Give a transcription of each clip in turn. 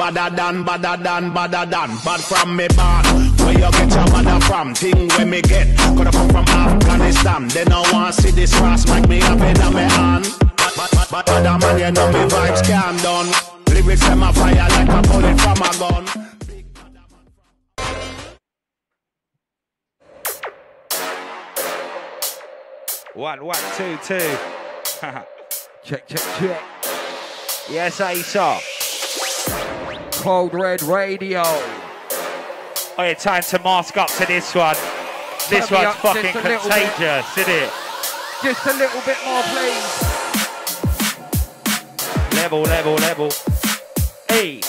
badder than, bad from me born. Where you get your badder from? Thing where me get. Coulda come from Afghanistan. They no want see this fast make me up in my hand. But other man, you know me vibes can't done. Lyrics them a fire like a bullet from a gun. One, 2, 2. Check. Yes, Aesop. Cold Red Radio. Oh, yeah, time to mask up to this one. This one's fucking contagious, isn't it? Just a little bit more, please. Level. Hey.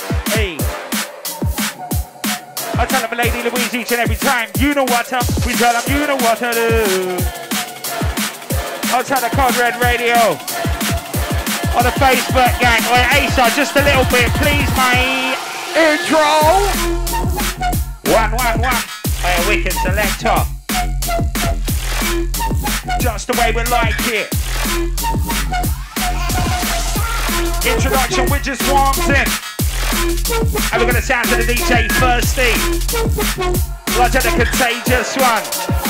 I tell them Lady Louise each and every time. You know what we tell them, you know what to do. I'll tell the Cold Red Radio on the Facebook gang. Oi, Asa, just a little bit, please, mate. Intro. One. Hey, wicked selector. Just the way we like it. Introduction, we just warms in. And we're gonna sound to the DJ Thirsty. Like the contagious one.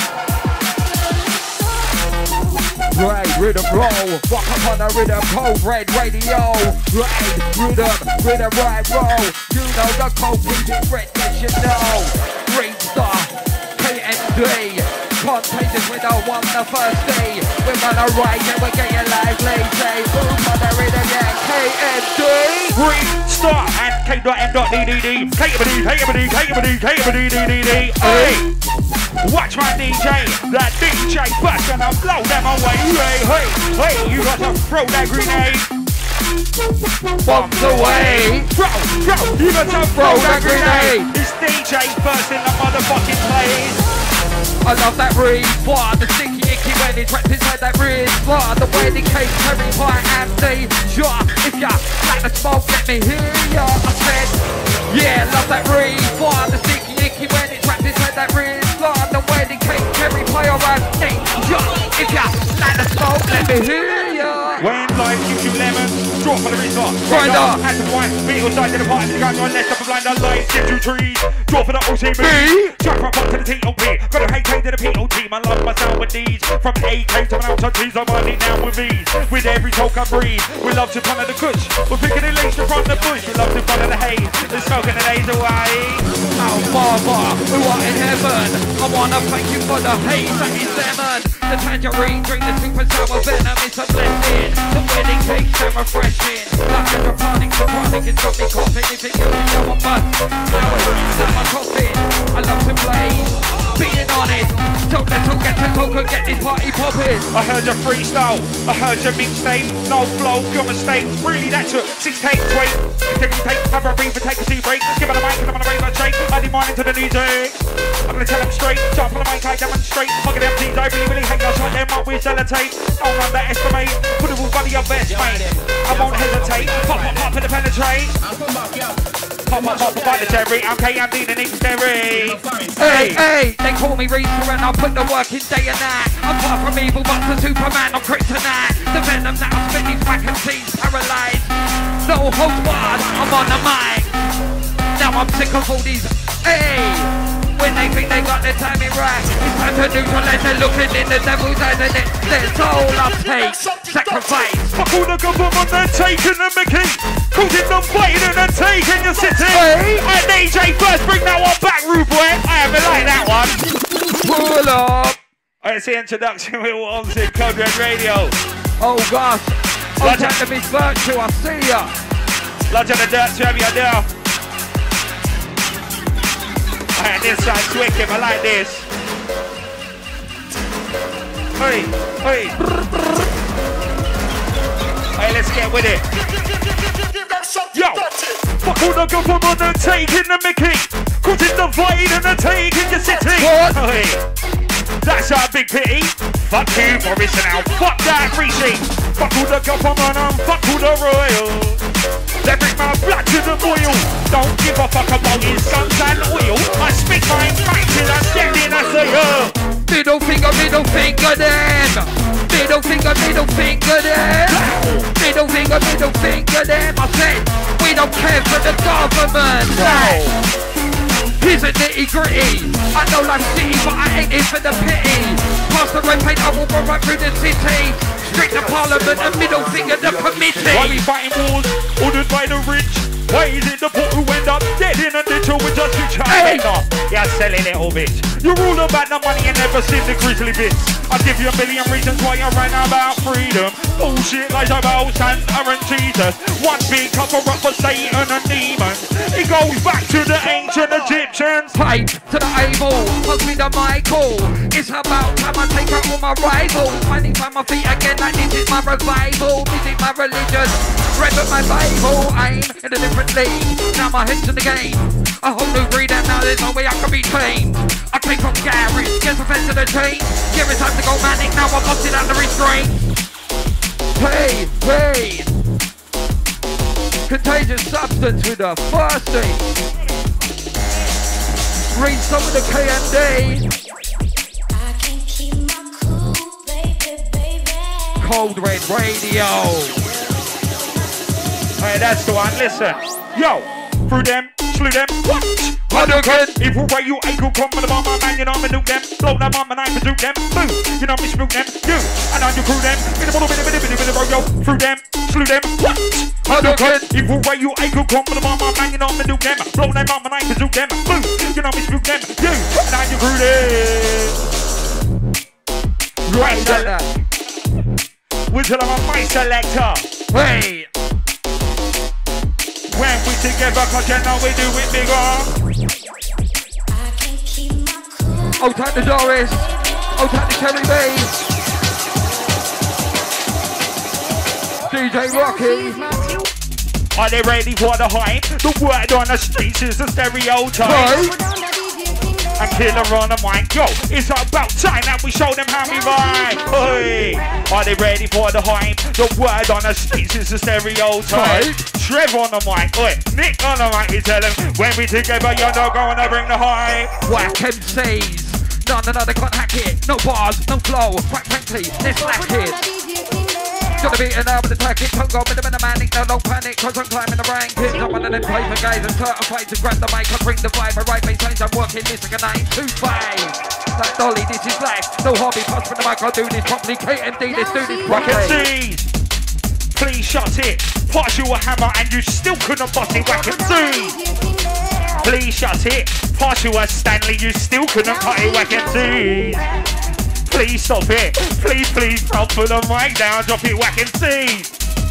Right, rhythm roll, walk up on the rhythm, Cold Red Radio. Right, rhythm, right roll. You know the cold rhythm, red, yes you know. Green Star, KMD, contagious, we don't want the first day. We're gonna ride and we're getting lively. Say, boom on the rhythm, yeah, KMD. Green Star and K.M.D.D.D. KMD. Hey, watch my DJ, that DJ first and I'll blow them away. Hey, you got to throw that grenade. Bombs away. Throw, you got to throw that grenade. It's DJ first in the motherfucking place. I love that bar, the sticky icky when it's wrapped inside that bar. The wedding cake, cherry pie and the jar. If ya like the smoke, let me hear ya. I said, yeah, love that bar, the sticky icky when it's wrapped inside that bar. The wedding cake, cherry pie or and the jar. If ya like the smoke, let me hear ya. When life gives you lemons, draw for the resort. Grinder. At the wine, beat your side to the party, the guys on left up a blinder, light, gives you trees. Draw for the OCB. Jump right up to the TOP. Got a hate to the POT. Man, love my sound with these. From AK to an out to G's, I'm running down with these. With every talk I breathe, we love to front of the kush. We're picking it lace from the bush. We love to front of the haze. We're smoking the days away. Oh, Baba, we are in heaven. I wanna thank you for the haze that is lemon. The tangerine drink, the super sour venom, it's a blessing. The wedding cake's so refreshing. Like hydroponic, the chronic, it's got me coughing. If it kills me, I want mud. Now it's my coffin. I love to play, being on it. So let's all get to talk and get this party popping. I heard your freestyle, I heard your mixtape. No flow, your mistake. Really, that took 6 takes. Wait, take, have a breathe, take a tea break. Let's give it a mic and I'm gonna raise my shake. I demand into the DJ. I'm gonna tell them straight. Jump on the mic, I demonstrate. Fucking them teams, I really hate. I'll shut them up with sellotape. Don't underestimate. Put a full body of best, mate. I won't hesitate. Pop for the penetrate. Pop by the cherry. I'm KMD, the next cherry. Hey, they call me Reaper and I put the work in day and night. I'm far from evil, but the Superman on kryptonite. The venom that I spit these back and teeth paralyzed. No holds barred, I'm on the mic. Now I'm sick of all these. Hey. When they think they got their timing right, it's time to neutralize. They're looking in the devil's eyes and that's all I take. Sacrifice. Fuck all the government, they're taking the mickey. Causing them fighting and taking your city. Hey. And DJ first, bring that one back, rude boy. I haven't like that one. Pull up. It's the introduction with Worms in Cold Red Radio. Oh gosh. I'll take the Miss Virtue, I see ya. Lodge on the dirt, to have you there. And this side's wicked, I like this. Hey. Hey, let's get with it. Yo, fuck all the government, they're taking the mickey. Causing the void and they're taking your city. What? Hey, that's our big pity. Fuck you, Boris, and now fuck that Rishi. Fuck all the government and fuck all the royals. They bring my blood to the boil. Don't give a fuck about his guns and oil. I spit my facts and I'm standing as a yo. Did Middle finger them. Middle finger them. Middle finger them. I said, we don't care for the government. Here's a nitty gritty. I know life's city, but I ain't here for the pity. Past the red paint, I will run right through the city. Straight to Parliament and middle finger the committee. Why we fighting wars ordered by the rich? Why is it the poor who end up dead in a ditch or with just each other? You're selling little bitch. You're all about the money and never seen the grizzly bits. I'll give you a million reasons why you're right about freedom. Bullshit lies about Santa and Jesus. One big cover up for Satan and demons. It goes back to the ancient Egyptians. Pipe to the able, hug me the Michael. It's about time I take out all my rivals. Finally find my feet again, like this is my revival. This is my religion, read but my Bible. I'm in a different league, now my head's in the game. A whole new breed and now there's no way I can be tamed. I came from garage, get the fence to the chain. Give it time to go manic, now I'm busting out the restraint. Pain. Contagious substance with a first thing. Read some of the KMD. I can keep my cool, baby. Cold Red Radio. Hey, that's the one, listen. Yo, through them, slew them, what? Hadouken! Evil way you ain't gonna come with the bomb, man, you know me nuke them. Blow them on, and I can duke them. Boo, you know me spook them. You, and I you crew them. In the bit, yo, through them, slew them, what? Hadouken! Evil way you ain't gonna come with the bomb, man, you know me nuke them. Blow them on, and I can duke them. Boo, you know me spook them. You, and I you crew them. Right, we're telling my selector. Hey! When we together, cause you know we do it bigger. I can keep my cool. Old time to Doris. Old time to Kelly B. DJ Rocky. Are they ready for the hype? The word on the streets is a stereotype. Right. And killer on the mic. Yo, it's about time that we show them how we vibe. Hey, are they ready for the hype? The word on the streets is a stereotype. Right. Trev on the mic. Oi, Nick on the mic. We tell them when we together, you're not going to bring the hype. Whack MCs. None another can't hack it. No bars, no flow. Quite frankly, let's lack it. Gonna be an hour with the tactic. Don't go with the manic. No, don't panic. Cause I'm climbing the rankings. I'm one of them paper guys. I'm certified to grab the mic. I bring the vibe. I write my signs. I'm working this like a 9 to 5. Like Dolly, this is life. No hobby. Pass from the mic. I'll do this properly. KMD, let's do this Whack properly. MCs, please shut it. Pass you a hammer and you still couldn't bust it. Whack MCs, please shut it. Pass you a Stanley, you still couldn't cut it. Whack MCs. Please stop it. Please, drop the mic down, drop it, Whack MCs.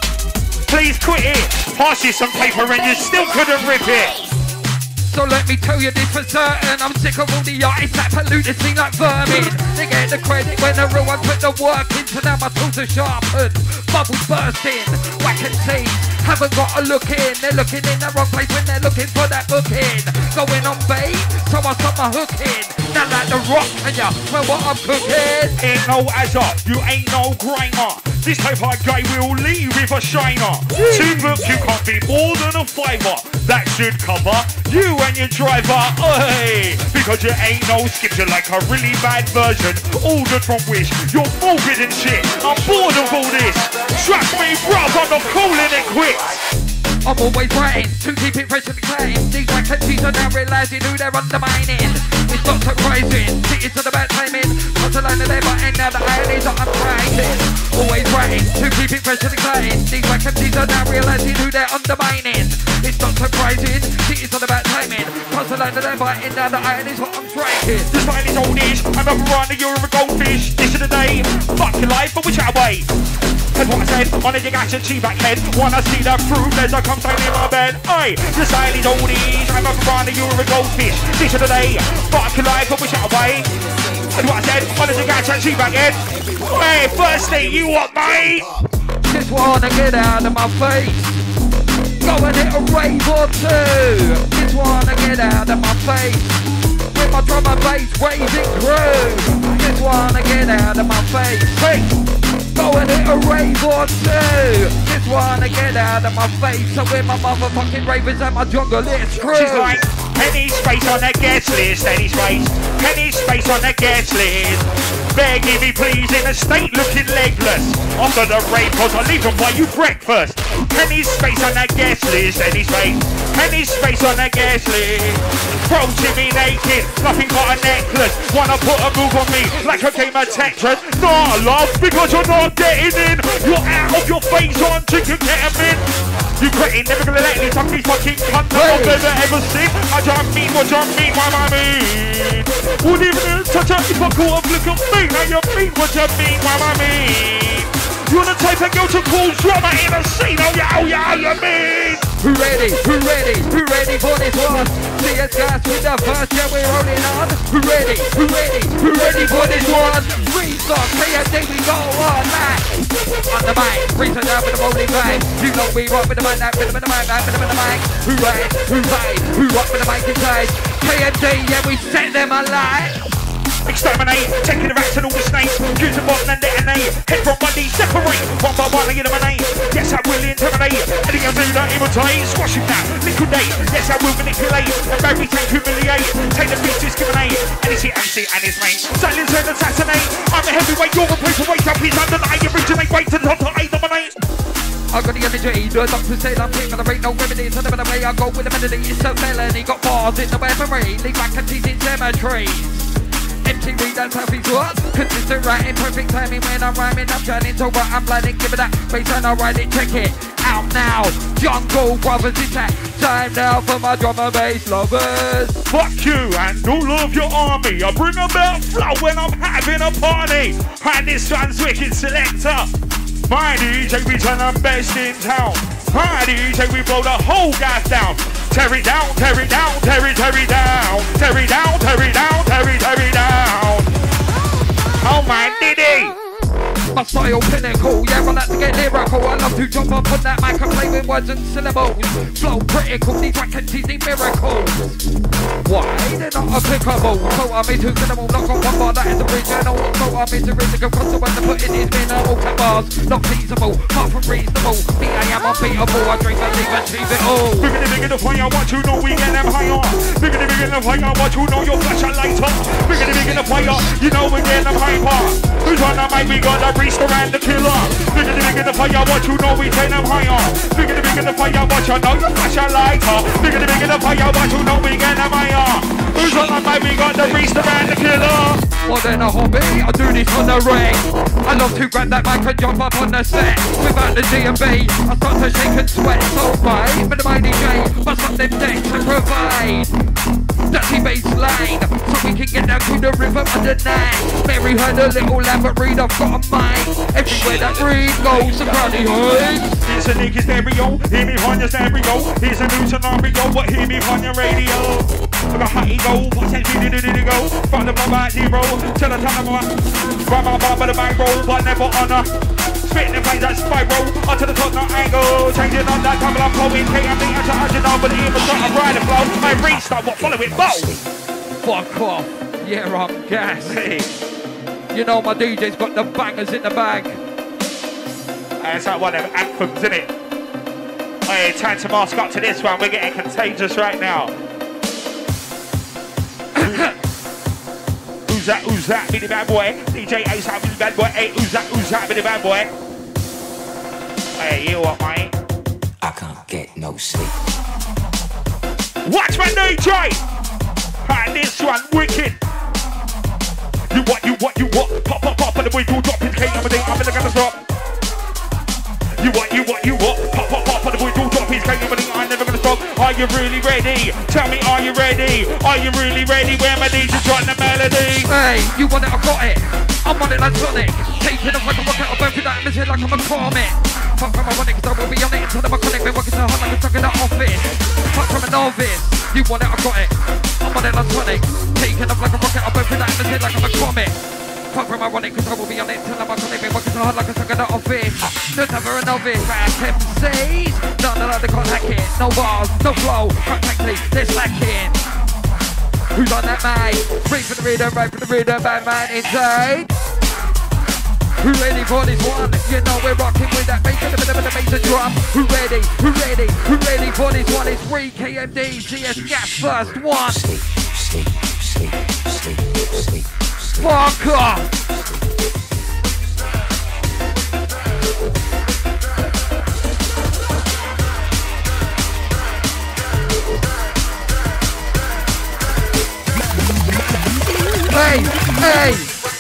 Please quit it. Pass you some paper and you still couldn't rip it. So let me tell you this for certain. I'm sick of all the artists that pollute the scene like vermin. They get the credit when the real ones put the work in. So now my tools are sharpened, bubbles bursting. Whack MCs haven't got a look in. They're looking in the wrong place when they're looking for that booking. Going on bait, so I stop my hook in. Not like the Rock, and ya smell what I'm cooking. Ain't no azza, you ain't no grinder. This type of guy will leave with a shiner. 2 books, you can't be more than a fiver. That should cover you and your driver. Hey, because you ain't no skipper like a really bad version. Ordered from Wish, you're morbid and shit. I'm bored of all this. Trust me, bruv, I'm not calling it quits. I'm always writing to keep it fresh and clean. These black MCs are now realising who they're undermining. It's not surprising, cities are about timing. Cross the line of their button, now the ironies are uprising. Always writing to keep it fresh and clean. These black MCs are now realising who they're undermining. It's not surprising, cities are about timing. Cross the line of their button, now the ironies are striking. The style is oldish, I'm a piranha, you're a goldfish. This is the day, fuck your life, but which way? That's what I said, on a dig action, cheap back head. Wanna see the fruit as I come down in my bed. Aye, the style is oldish, I'm a piranha, you're a goldfish. This is the day, fuck your life, but which way? That's what I said, on a dig action, cheap back head. Hey, first thing, you what, mate? Just wanna get out of my face. Go and hit a rave or two. Just wanna get out of my face. With my drum and bass waving through. Just wanna get out of my face. Hey, go and hit a rave or two. Just wanna get out of my face. So with my motherfucking ravers and my jungle, it's true. She's like, Any space on the guest list, any space. Any space on the guest list. Begging me please in a state looking legless. After the rain cause I leave and buy you breakfast. Any space on that guest list, any space. Any space on that guest list. Approaching me naked, nothing but a necklace. Wanna put a move on me like a game of Tetris. Nah love, because you're not getting in. You're out of your face on chicken, get 'em in. You quitting, never gonna let any these fucking cunt that I've ever seen. I don't mean what I mean, what I mean. Wouldn't even touch up if I caught a flick of me. Now you mean what you mean, what I mean. You're the type of girl to cause drama in a scene. Oh yeah, you mean. Who ready? Who ready? Who ready for this one? See us guys with the first, yeah we're rolling on. Who ready? Who ready? Who ready for this one? Restock, P&D, we go on that. On the mic, reason down with the rolling vein. You know we rock with the mic, with the mic, with the mic. Who ready? Who ready? Who rock with the mic inside? P&D, yeah we set them alight. Exterminate, taking the rats and all the snakes. Use the button and detonate. Head from Monday, separate. One by one, I eliminate. Yes, I will intimidate. Anything I do, don't imitate. Squash him down, liquidate. Yes, I will manipulate. And Barry take humiliate. Take the beast, discriminate. And it's and his mate. Silence and assassinate. I'm a heavyweight, you're a paperweight. Up his under the eye, originate. Wait to the top, I dominate. I got the energy, the doctor said I'm king, but there ain't no remedy. So the way I go with the melody, it's a felony. Got bars in the weaponry, leave vacancies in cemeteries. MTV, that's how he's what? Consistent writing, perfect timing when I'm rhyming. I'm shining so bright, I'm blinding. Give it that bass and I'll ride it, check it out now. Jungle Brothers, it's that time now for my drum and bass lovers. Fuck you and all of your army. I bring about flow when I'm having a party. And this one's wicked selector. My DJ, we turn them best in town. My DJ, we blow the whole gas down. Tear it down, tear it down, tear it down. Tear it down, tear it down, tear it down. Oh my Diddy. My style pinnacle, yeah I like to get lyrical. I love to jump up on that mic and play with words and syllables. Flow critical, these vacancies need miracles. Why? They're not applicable. So I'm into minimal, not got one bar that is original. So I'm into rhythm, cause the one to put in is minimal. Cut bars, not feasible, far from reasonable. Me, I am unbeatable, I dream and leave achieve it all. Bigger the fire, what you know we get them higher. Bigger the fire, what you know you'll flash a lighter. Bigger the fire, you know we get them hyper. Who's on the mic, we got the priest and the killer. Bigger the fire, what you know we take them higher. Bigger the fire, what you know you flash a lighter. Bigger the fire, what you know we get them higher. Who's on the mic, we got the priest and the killer. More than a hobby, I do this on the ring. I love to grab that mic and jump up on the set. Without the D&B, I start to shake and sweat. So right, but the mighty J, bust up them decks and provide dirty bass line, so we can get down to the rhythm underneath. Mary heard a little Lambert Reed, I've got a mic. Everywhere that Reed goes, the crowdy hides. It's a nigga stereo, hear me on your stereo. Here's a new scenario, but hear me on your radio. I got hot ego, what's that did go? From the bomb zero, till the time of my bomb the bank roll, but never honor. Spitting the flames that spiral, onto the top, not angle. Changing on that couple of flowing, KMD, and to urgent on, but the infrastructure, I'm riding flow. My restart, what follow it, bow. Fuck off, yeah I'm gas. Hey. You know my DJ's got the bangers in the bag. That's like one of them anthems, isn't it? Hey, time to mask up to this one, we're getting contagious right now. Who's that, be the bad boy? DJ Ace, be the bad boy. Hey, who's that, be the bad boy? Hey, you what, mate? I can't get no sleep. Watch my DJ! And this one, wicked. You what? Pop, and the boy do drop his cake, I'm never gonna stop. You what? Pop, and the boy do drop his cake, I'm never gonna stop. Are you really ready? Tell me, are you ready? Are you really ready? Where my DJ's writing the melody? Hey, you want it, I got it. I'm on it like Sonic. Taking off like a rocket, I'll burn through that atmosphere like I'm a comet. Fuck from ironic, cause I will be on it until I'm iconic. Been working so hard like I'm stuck in the office. Fuck from a novice. You want it, I got it. I'm on it like Sonic. Taking off like a rocket, I'll burn through that atmosphere like I'm a comet. Fuck from ironic, cause I will be on it till I'm iconic. Been working so hard like I'm stuck in the office. There's never a novice. Fast MCs. None of they can't hack it. No bars, no flow. Practically, they're slacking. Who's on that mic? Free for the rhythm, right for the rhythm, bad man inside. Who ready for this one? You know we're rocking with that bass and a bit of the bass and drum. Who ready? Who ready? Who ready for this one? It's 3 KMD, CS Gas first one. Sleep, sleep, sleep, sleep, sleep, sleep. Fuck off. Hey, hey.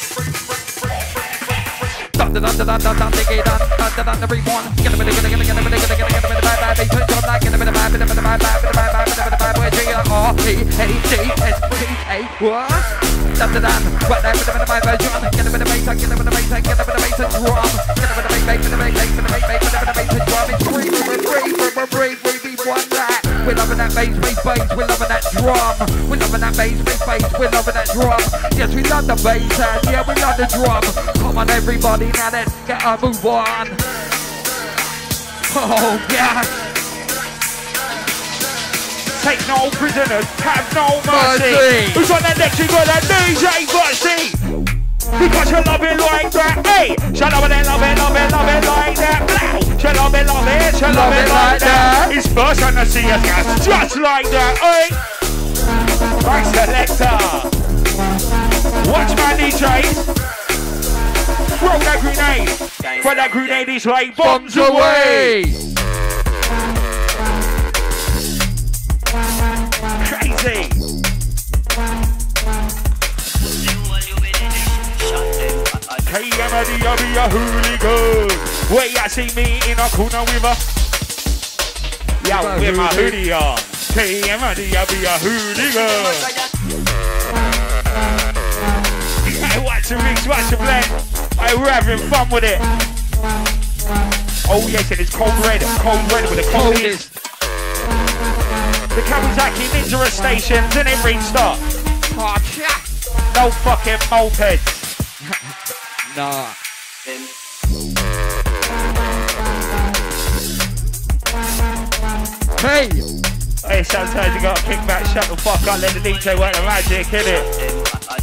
Dun dun dun dun dun dun diggy dun dun dun dun every one. Get a bit of bad bad bass turn on like get a bit of bad bit of bad bad bit of bad bad bit of bad boy G R P A G S T A what? Dun dun dun. What that bit of bad version? Get a bit of bass, get a bit of bass, get a bit of bass drum. Get a bit of bass, bit of bass, bit of bass, bit of bass drum. It's free, one that. We're loving that bass, we're loving that drum. We're loving that bass, we're loving that drum. Yes, we love the bass and yeah, we love the drum. Come on everybody, now let's get a move on. Oh yeah. Take no prisoners, have no mercy. Who's on that next? You got that DJ Butsy. Because you love it like that, hey. She love it like that. Blow. She love it like that. It's first on the CS Gas, just like that, hey. Right selector. Watch my DJs. Throw that grenade. For that grenade is like bombs away. Crazy. KMD, I'll be a hooligan. Wait, I see me in a corner with a... Yeah, with my hoodie on. KMD, I'll be a hooligan. Hey, watch the mix, watch the blend. Hey, we're having fun with it. Oh yes, and it's cold red with the coldest. The Kawasaki Ninja stations and it brings stop. No fucking mopeds. Nah. Hey! Hey, sometimes you gotta kick back, shut the fuck up, let the DJ work the magic, innit?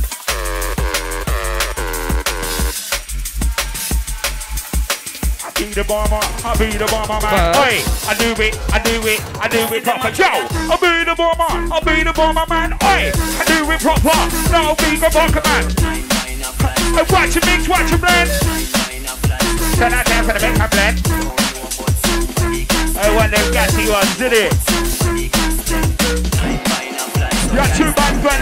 I be the bomber, man. Oi, I do it proper. Yo, I be the bomber, man. Oi, I do it proper. No, be the bomber, man. Hey, watch your mix, watch your blend. Turn that down for the mix, my blend. I want them gassy ones, did it? You're too bad for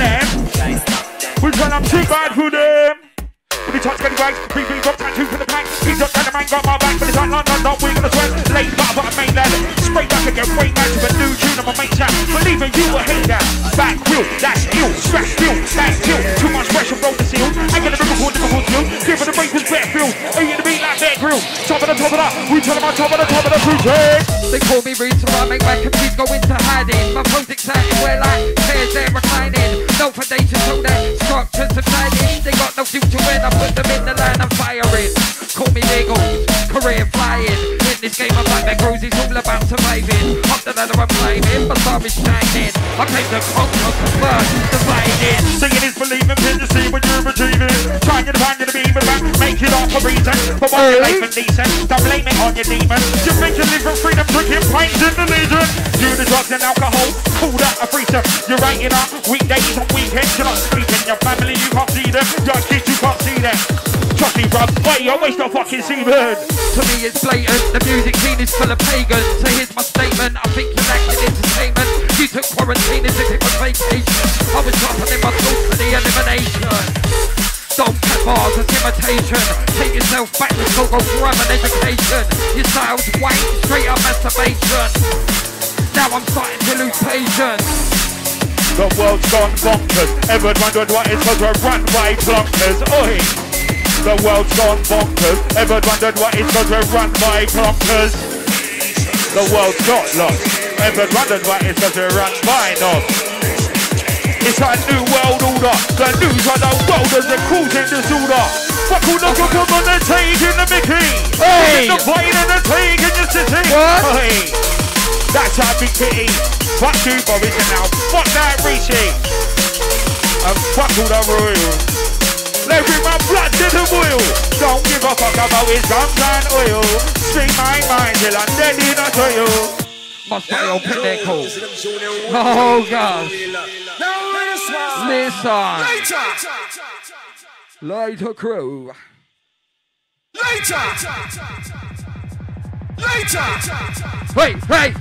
them. Which one I'm too bad for them? When the touch getting right, free drop time two for the pack. He's up and the man got my back, but it's like no, we're gonna sweat. Late bar, but I made that. Spray back again, way back to a new tune on my main chat. Believe it, you will hate that. Back wheel, that's ill, scratch steel, back kill. Too much pressure, roll the seal. Ain't gonna bring a difficult skill. Give it a break, cause better feel. Ain't gonna beat like that grill. Top of the we tell them on top of the cruise. They call me rude, so I make my computer go into hiding. My phone's exciting, we're like chairs, they're reclining. No foundation, so they're structured subsiding. They got no future when I put them in the line I'm firing. Call me legal, career flying. In this game I'm like that Grows, it's all about surviving. Up the ladder I'm climbing, my star is shining. I came to conquer, convert, dividing. Singing is believing, pin to see what you're achieving. Trying to find you to be but make it off a reason. For what your life and decent, don't blame it on your demon. You make your live for freedom, drinking pints in the legion. Do the drugs and alcohol, call that a freezer. You're writing up weekdays on weekends, you're not speaking. Your family, you can't see them. Your kids, you can't see them. Trust me, bruv, wait, you waste no fucking semen. To me it's blatant, the music scene is full of pagans. So here's my statement, I think you're lacking entertainment. You took quarantine as if it was vacation. I was dropping in my thoughts for the elimination. Don't cut bars, it's imitation. Take yourself back to school, go grab an education. Your style's white, straight up masturbation. Now I'm starting to lose patience. The world's gone bonkers. Ever wondered what it's cause we're run by clunkers? Oi! The world's gone bonkers. Ever wondered what it's cause we're run by clunkers? The world's got lost. Ever wondered what it's cause we're run by knobs? It's a new world order. The news of the world is a causing disorder. Fuck all the good on the taking the Mickey. Hey! The plane and the taking your city. What? Hey! That's our big pity. Fuck you, Boris, and now fuck that Rishi. And fuck all the royals. Let's bring my blood to the boil. Don't give a fuck about his guns and oil. Speak my mind till I'm dead in a toil. Must be your pinnacle. Oh gosh. Listen. Later crew. Later. Hey, hey.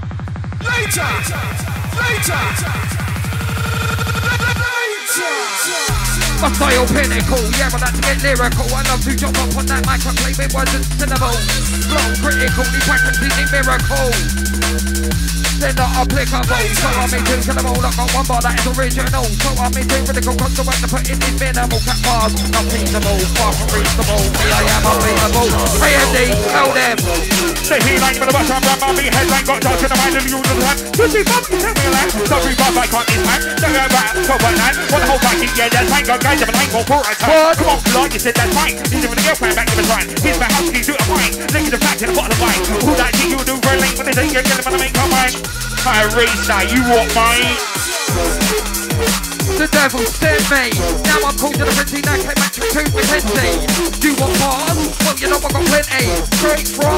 My style pinnacle, yeah, I like to get lyrical. I love to jump up on that mic and play with words and syllables. Flow critical, these records need miracles. They're not applicable, so I'm into syllable. I got one bar that is original, so I'm into critical concept to put in these minimal cat bars. Not feasible, far from reasonable. Me, I am unbeatable. AMD, tell them. Say he like for the bus, I'm my headline got dark in the mind of you all the time. You see, Bob, you tell me a lie. Sorry, Bob, I can't eat man. Don't go back, 12.9. One whole packet, yeah, that's fine. Got guys, I'm a tank or 4 at a time. Come on, Lord, you said that's fine. He's with a girlfriend back to the time. Here's my house, he's doing a fine. Look at the fact in the bottom of the wine. All that shit you do for a link when they say you're gonna make your mind. I race now, you what, mate? The devil sent me. Now I'm called to the printing. I came back to McKenzie. You want bars? Well, you know I got plenty. Straight from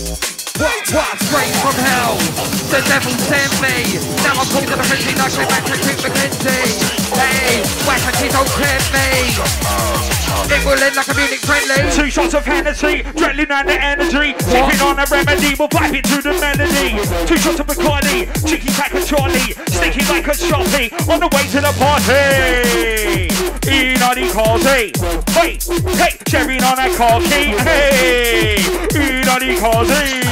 what? Straight from hell. The devil sent me. Now I'm called to the printing. I came back to McKenzie. Hey, whack a kid, don't tempt me. It will end like a Munich friendly. 2 shots of Hennessy, adrenaline and the energy. Sipping on a remedy, we'll vibe it to the melody. 2 shots of Bacardi, Chicky Tack and Charlie. Sneaky like a shoppy, on the way to the party. Enody Causey, hey, hey, sharing on a car key. Hey, Enody Causey,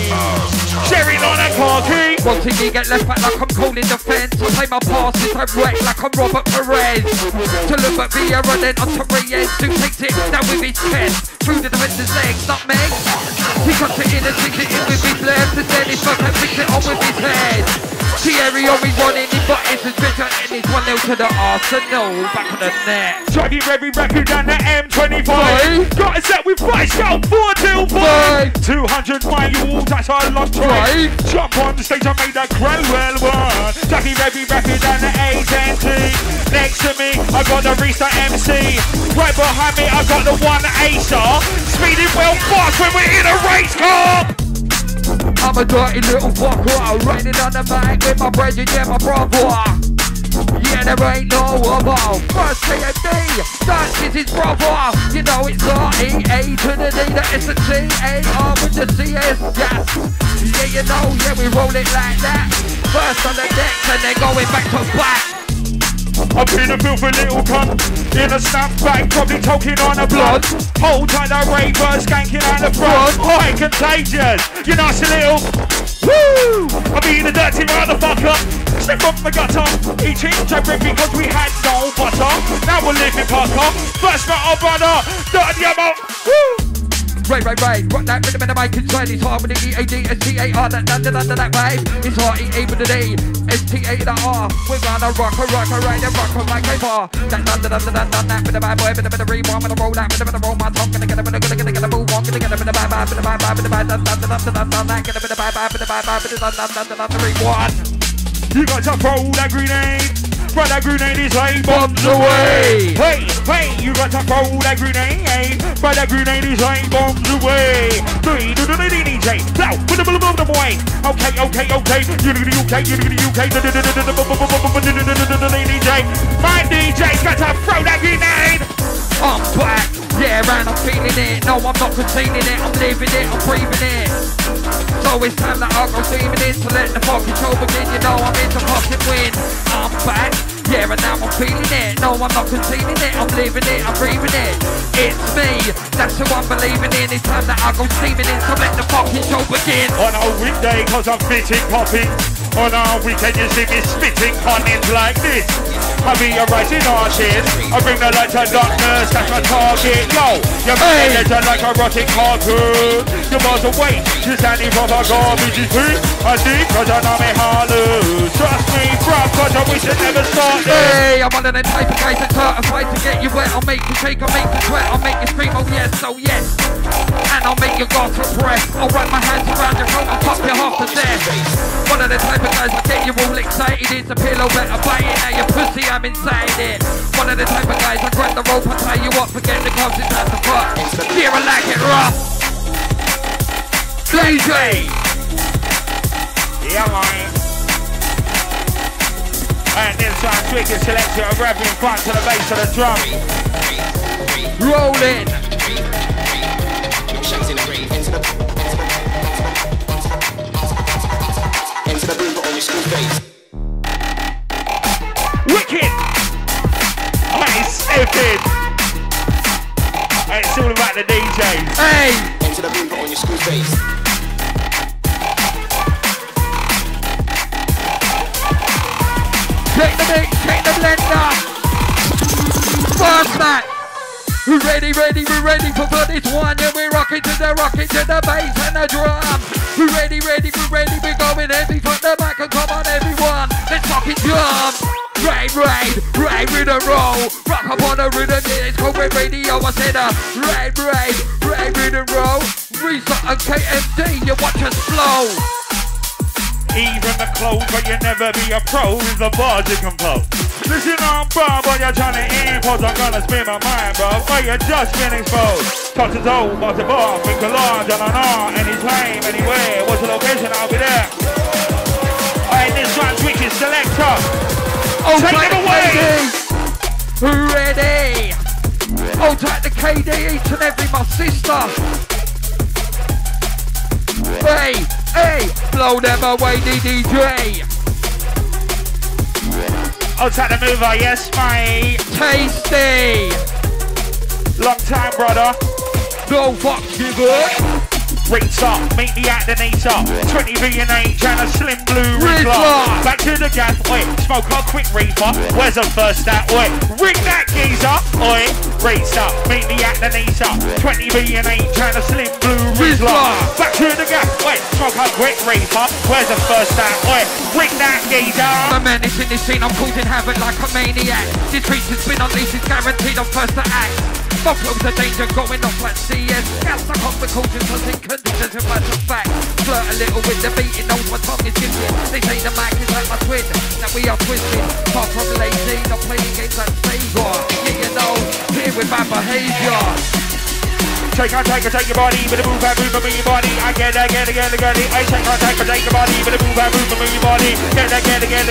sharing on a car key. Wanting me get left back like I'm calling defence. I play my passes, I'm wrecked like I'm Robert Perez. To look at Vieira and then onto Reyes. Who takes it down with his chest, through the defender's legs, not me. He cuts it in and sticks it in with his left, and then his back and picks it on with his head. Thierry Henry running in, but it's his vision, and it's 1-0 to the Arsenal, back on the net. Driving very rapid down the M25. Got a set with Vice Scout 4-2-5. 200 miles, that's our long try. Jump on the stage, I made that grand well one. Driving very rapid down the A10. Next to me, I got the Restart MC. Right behind me, I got the 1-A-star. Speeding well fast when we're in a race car. I'm a dirty little fucker, riding on the bike with my brethren, yeah, my brother. Yeah, there ain't no other. First TMD, that is his brother. You know it's R-E-A to the D, the S and T, A-R with the C-S, yes. Yeah, you know, yeah, we roll it like that. First on the decks and then going back to back. I've been a filthy little cunt in a snapback, probably choking on a blood. Hold tight, the raver, skanking out the front. Quite contagious, you nasty little. Woo! I mean a dirty motherfucker. Step from the gutter, eating jabbing because we had no butter. Now we're living Parker. First metal brother, dirty ammo. Woo! Right, rock that rhythm in the mic inside. It's hard with the E-A-D-S-T-A-R, that wave. It's R-E-A with the D, S-T-A-R. We're gonna rock, right, and rock like a bar. That with the bad boy, with the rewind, with the roll, that with the roll, my tongue, gonna get a move on, gonna get a bit of bad, with the bad, with the bad, get a bit of bad, with the rewind. You got to throw that grenade. But that grenade is like bombs away. Hey, you got to throw that grenade. But that grenade is like bombs away. DJ, blow, put the boy. Okay. You the UK. DJ, my DJ's got to throw that grenade. I'm back, yeah, and I'm feeling it. No, I'm not concealing it. I'm living it, I'm breathing it. So it's time that I go steaming in to let the fucking show begin. You know I'm in to fucking win. I'm back, yeah, and now I'm feeling it. No, I'm not concealing it. I'm living it, I'm breathing it. It's me, that's who I'm believing in. It's time that I go steaming in to let the fucking show begin. On a weekday, cause I'm fitting popping. On a weekend, you see me spitting punnings like this. I be a rising artist. I bring the light to darkness, that's my target. Yo, your man is like a rotting cartoon. You're miles away, you're standing from a garbage is free. I think cause I know me hollow. Trust me, Bruv, God, I wish it never started. Hey, I'm one of them type of guys that's certified to get you wet. I'll make you shake, I'll make you sweat, I'll make you scream, oh yes, and I'll make you go for breath. I'll wrap my hands around your throat and pop you half to death. One of the type of guys that get you all excited. It's a pillow better bite it, now your pussy, I'm inside it. One of the type of guys that grab the rope and tie you up, forget the gloves, it's time to fuck. Here I like it rough. DJ. Yeah, man. And this time, Twiggy selector of rapping in front to the bass of the drum. Rolling. Into the room, but on your school face. Wicked! It's stupid! It's all about the DJs. Hey! Into the room, but on your school face. Take the mix, take the blender. Fast that. We're ready, we're ready for this one. Yeah, we're rocking to the bass and the drum. We're ready, we're going heavy for the mic and come on everyone. Let's fucking jump. Raid with a roll. Rock up on the rhythm, yeah, it's called Red Radio. I said raid with a roll. Reset and KMD, you watch us flow. Even the clothes, but you never be a pro is the bars you compose. Listen on, bro, but you're trying to impose. I'm gonna spin my mind, bro, but you're just been exposed. Touch his old, but the bar, think a large, on, anytime, anywhere. What's the location? I'll be there. Alright, this one's wicked selector. Oh, take it away! Ready! Oh, take the KD, each and every my sister. Hey, blow them away, DJ. I'll take the mover, yes, mate. Tasty. Long time, brother. No fucks given. Rates up, meet the Actonator. 20 V&H and a slim blue Riddler. Riddler. Back to the gas, oi. Smoke a quick reefer. Where's the first that, oi? Ring that geezer, oi. Rates up, meet the Actonator. 20 V&H and a slim blue Riddler. Back to the gas, oi. Smoke a quick reefer. Where's the first that, oi? Ring that geezer. The menace in this scene, I'm causing havoc like a maniac. This reach has been unleashed, it's guaranteed I'm first to act. My flows are danger going off like CS. Gas the complications, I think conditions are matter of fact. Flirt a little with the beating, knows my tongue is gifted. They say the mic is like my twin, that we are twisted. Far from lazy, not playing games like Sega. Yeah, you know, here with bad behaviour. Take your body, with a move and move your body. I get it. I take your body, with a move and move your body. Get it,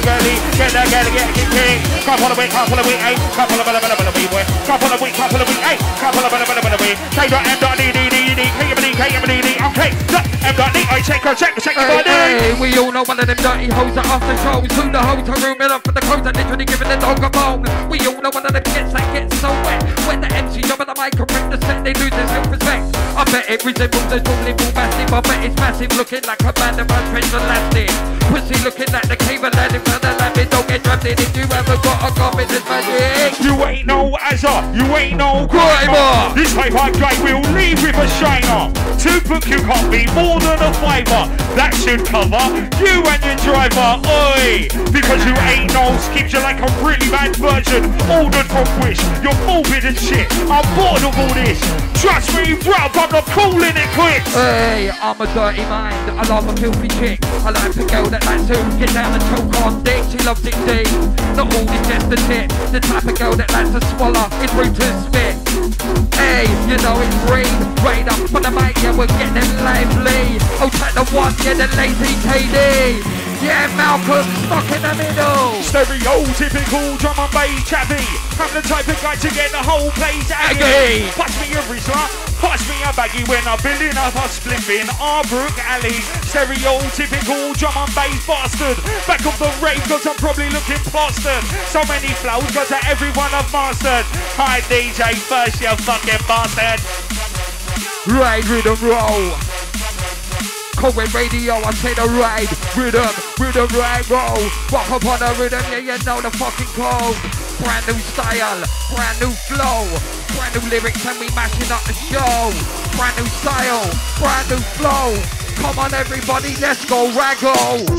couple of weeks, ay. Couple of weeks, ay. Take your M.D, okay. M.D, I check your body. Hey, we all know one of them dirty hoes that after shows. Who the hotel room it up for the clothes and literally giving the dog a bone. We all know one of them gets so wet. When the MC job at the mic and rip the set, they lose their self-respect. I bet it resembles a normally full massive. I bet it's massive, looking like a band of trench elastic. Pussy looking like the cave and landing for the lambing. Don't get trapped in if you ever got a confidence magic. You ain't no Azza, you ain't no Grimer. This paper guy will leave with a shiner. To book you can't be more than a fiver. That should cover you and your driver, oi. Because you ain't no skips, you're like a really bad version. Ordered from Wish, you're morbid and shit. I'm bored of all this. Trust me, bruv, I'm not calling it quits. Hey, I'm a dirty mind, I love a filthy chick. I like a girl that likes to get down and choke on dick. She loves it deep, not all is just the tip. The type of girl that likes to swallow, it's rude to spit. Hey, you know it's raid up for the mic, yeah, we're getting them lively. Oh, take the one, yeah, the lazy KD. Yeah, Malcolm, stuck in the middle. Stereotypical drum and bass chappy. I'm the type of guy to get the whole place aggy. Pass me a Rizla, pass me a baggy when I'm building up a spliff in Arbrook Alley. Stereotypical drum and bass bastard. Back of the rave cause I'm probably looking plastered. So many flows cause everyone I've mastered. Hi DJ first, you fucking bastard. Ride rhythm roll. Cold Radio, I say the ride rhythm ride roll. Walk up on the rhythm, yeah, you know the fucking code. Brand new style, brand new flow, brand new lyrics and we mashing up the show. Brand new style, brand new flow. Come on everybody, let's go raggle.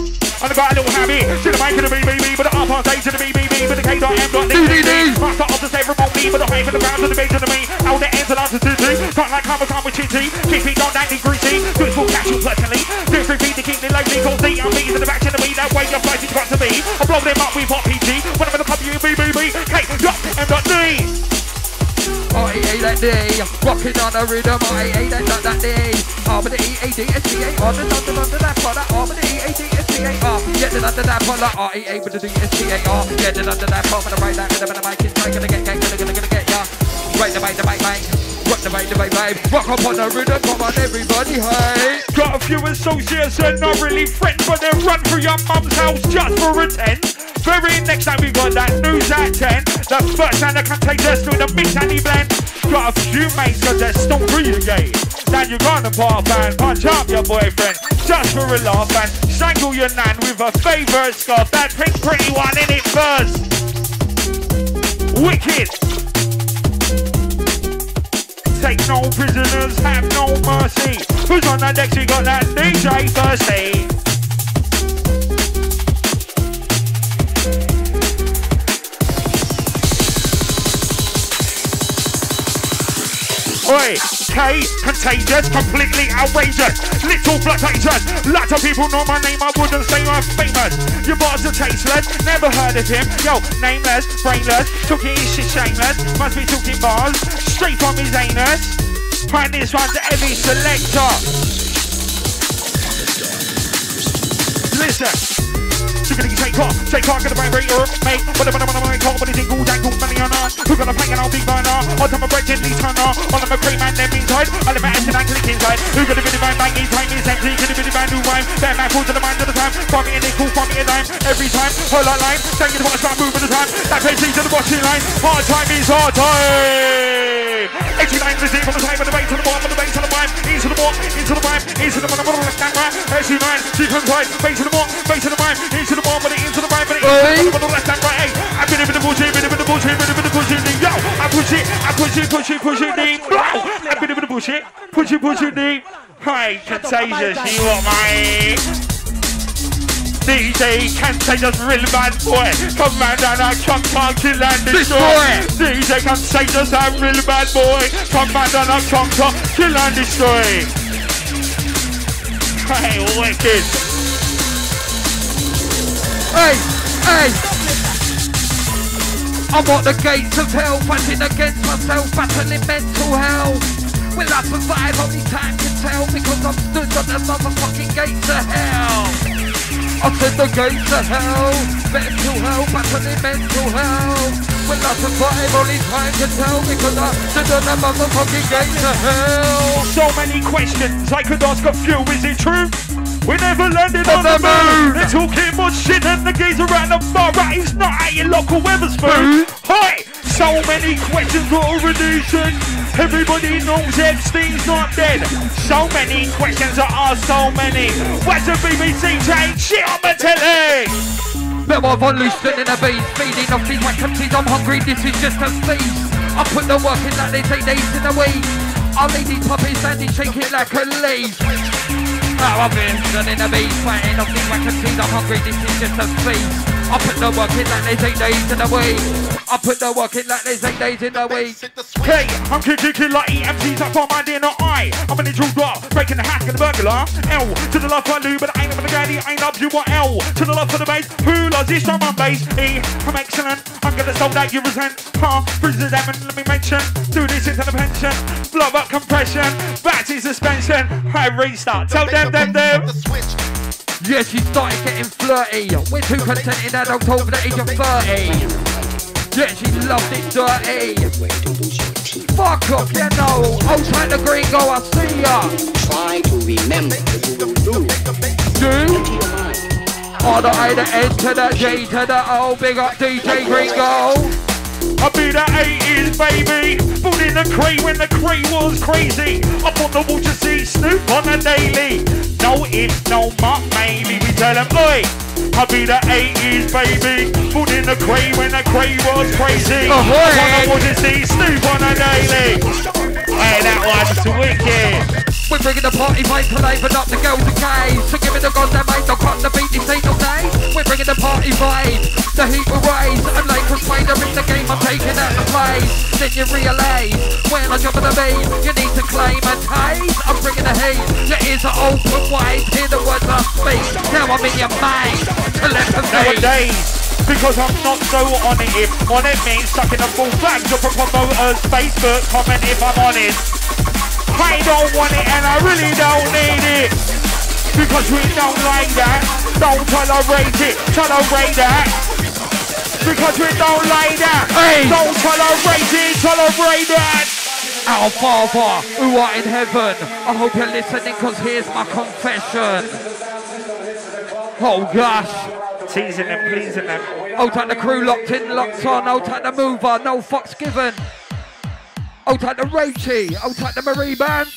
And I got a little habit. Should have made to the BBB, but the R past A to the BBB, but the K.M.D. Master of the ceremony, but the high from the ground to the base of the me. Out the ends and out to Titty. Can't like come with Chitty. Keep it on that greasy. Do it for catch you personally. Do it for feet to keep the lonely. Cause the I'm in the back of the me. That way your flight is got to be. I blow them up with hot PG. When I'm in the pub, you BBB. K.M.D. R-E-A that D, rocking on a rhythm, R-E-A that D. R with the E-A-D-S-T-A, on and under that product, R with the E-A-D-S-T-A-R. Get it under that product, R-E-A with the D-S-T-A-R. Get it under that product, right that rhythm and the mic is gonna get ya. Right the mic, rock the mic, rock up on the rhythm, come on everybody, hey. Got a few associates and not really friends, but they run through your mum's house just for a 10. Very next time we got that news at 10. The first and the contagious through the mix and the blend. Got a few mates cause they're still free again. Now you're gonna pop and punch up your boyfriend just for a laugh and strangle your nan with a favourite scarf. That pink pretty one in it first. Wicked. Take no prisoners, have no mercy. Who's on that next? We got that DJ Thirsty. Oi, K, contagious, completely outrageous. Little flirtatious. Lots of people know my name, I wouldn't say I'm famous. Your bars are tasteless, never heard of him. Yo, nameless, brainless, talking shit shameless. Must be talking bars, straight from his anus. And this one's a heavy selector. Listen. Take off, get the vibrator, make whatever I'm on my call, but it's in cool, dangle, money on us. Who's gonna pay an old big burner? I'll tell my break in these turner. On the cream and them inside, I'll let my action and click inside. Who's gonna be the mind, bang, time is empty, can it be the band new rhyme? That man falls to the mind of the time, find me in it, cool, find me in line. Every time, whole lot line, thank you to watch, start moving the time. That page to the watching line, hard time is hard time. 89 is it from the time of the base to the bottom of the base to the rhyme, into the walk, into the rhyme, into the bottom of the stand right. 89, sequence right, base to the walk, base to the rhyme, into the bottom of the into the right, but it's on the left hand right. I've been a bit of bullshit, yo. I push it deep. I've been a bit of bullshit, push it deep. Hi, Contagious, you what, mate? DJ Contagious, real bad boy. Come man down, I come kill and destroy. DJ Contagious, I'm real bad boy. Come man down, I come kill and destroy. Hey, wicked. Hey! I'm at the gates of hell, fighting against myself, battling mental health. Will I survive? Only time can tell, because I'm stood on the motherfucking gates of hell. I said the gates of hell, mental health, battling mental health. Will I survive? Only time can tell, because I stood on the motherfucking gates of hell. So many questions, I could ask a few, is it true? We never landed on the moon. They're talking more shit than the geezer around the bar. Right, it's not at your local Weatherspoon. Hi! So many questions already said. Everybody knows Epstein's not dead. So many questions are asked, so many. What's the BBC saying? Shit on the telly! Bit of on loose in a beast, feeding off these vacancies. I'm hungry, this is just a feast. I put the work in like they say days in a week. I'll leave these puppies standing, shake it like a leaf. Now I've been in a beast, fighting off these vacancies. I'm hungry, this is just a feast. I put the work in like they say days in a week. I put the work in like they say days in a week. Hey, I'm kicking like EMCs up on my dinner eye. I'm an intruder, breaking the hack and the burglar. L to the left for Lou, but I ain't up in the daddy, I ain't up you what L to the left for the bass. Who loves this drum on bass? E, I'm excellent. I'm gonna solve that you resent. Bruises Evan, let me mention. Do this into the pension. Blow up compression. Battery suspension. I restart. Tell them. Yeah, she started getting flirty. We're too contented adults over the age of 30. Yeah, she loved it dirty. Fuck off, you know. Old time the green go, I see ya. Try to remember you will do. R the A, the N to the G to the O. Big up DJ Gringo. I be the 80s, baby. Born in the crate when the crate was crazy. Up on the wall to see Snoop on a daily. No if, no but, maybe we tell them, oi. I be the 80s, baby. Born in the crate when the crate was crazy. Up on the wall to see Snoop on a daily. Hey, that one's wicked. We're bringing the party vibe to liven up the girls and gays. So give me the goddamn mate, don't cut the beat, this ain't no day. We're bringing the party vibe, the heat will raise. I'm like a spider in the game, I'm taking out the place. Then you realise, when I jump on the beat, you need to claim a taste. I'm bringing the heat, your ears are open wide. Hear the words I speak, now I'm in your mind. Telepathy. Nowadays, because I'm not so on it, if on it means sucking a full flag up a promoter's Facebook comment if I'm honest. I don't want it and I really don't need it, because we don't like that, don't tolerate it, tolerate that, because we don't like that, hey. Don't tolerate it, tolerate that. Our Father, who art in heaven, I hope you're listening, cause here's my confession. Oh gosh. Teasing them, pleasing them. Old time the crew locked in, locked on, old time the mover, no fucks given. Old time the Rachy, old time the Marie Bands.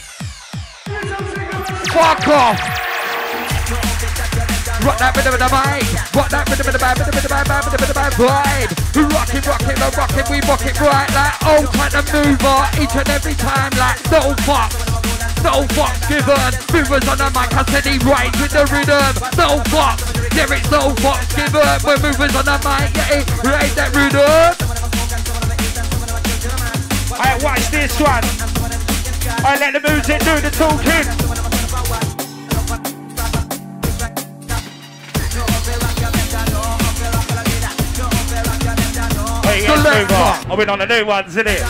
Fuck off! Rock that rhythm of the vibe, rock that rhythm of the vibe, rhythm of the vibe. Rockin', we rock it right like old time the mover, each and every time like no fucks given. Movers on the mic, I said he right with the rhythm. No fucks, yeah it's no fucks given. We're movers on the mic, yeah it right that rhythm. Alright, watch this one. I let the music do the talking. Hey, yes, move on. I've been on the new ones, isn't it?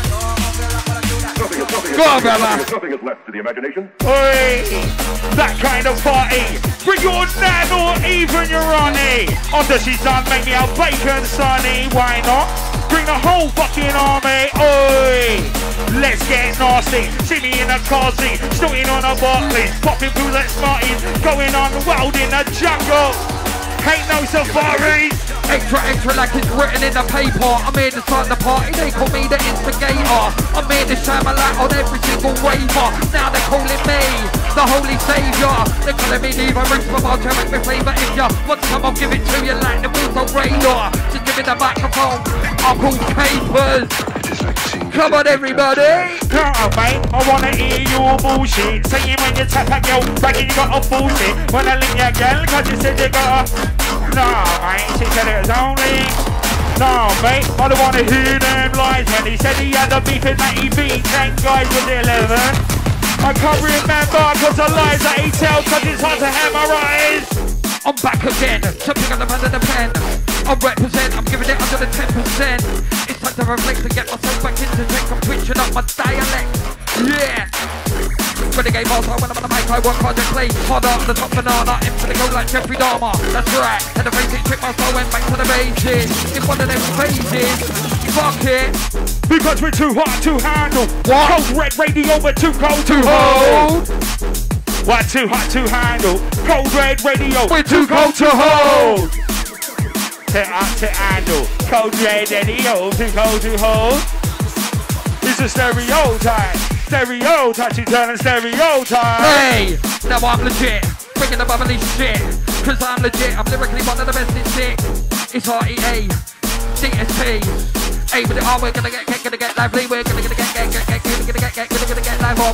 Go on, brother. Nothing is left to the imagination. Oi, that kind of party. Bring your nan or even your auntie. On the season, make me a bacon sunny. Why not? Bring the whole fucking army. Oi, let's get nasty. See me in a car seat, snorting on a Barclays, popping through like Smarties, going on wild in the jungle. Ain't no safaris. Extra like it's written in the paper. I'm here to start the party, they call me the instigator. I'm here to shine my light on every single waver. Now they're calling me the holy saviour. They're calling me Diva Roots for I'll make me flavour. If you want some, I'll give it to you like the wheels on radar. Just give me the microphone, I'll call papers. Come on everybody! Come on mate, I wanna hear your bullshit. Saying when you tap a girl, bragging you got a bullshit. When I link your girl, cause you said you got a... No mate, she said it was only... No mate, I don't wanna hear them lies. When he said he had a beef and that he beat 10 guys with 11. I can't remember cause the lies that he tells, cause it's hard to memorize. I'm back again, something on the man of the pen. I represent, I'm giving it under the 10%. It's time to reflect and get myself back into check. I'm switching up my dialect. Yeah. Renegade Malta, when I'm on the mic, I work hard and play harder on the top banana, in for the go like Jeffrey Dahmer. That's right. And the basic trick my soul went back to the bases. In one of them phases. Fuck it. Because we're too hot to handle. What? Cold red radio, we're too cold to hold. We're too hot to handle. Cold red radio, We're too cold to hold. Too hot to handle. Cold red radio, too cold to hold. It's a stereotype. Stereotype, she's turning stereotype. Hey, now I'm legit. Bringing the bubbly shit. Cause I'm legit. I'm lyrically one of the best in shit. It's REA, DSP. Hey, with the R, we're gonna get lively. We're gonna get live on. We're gonna get with the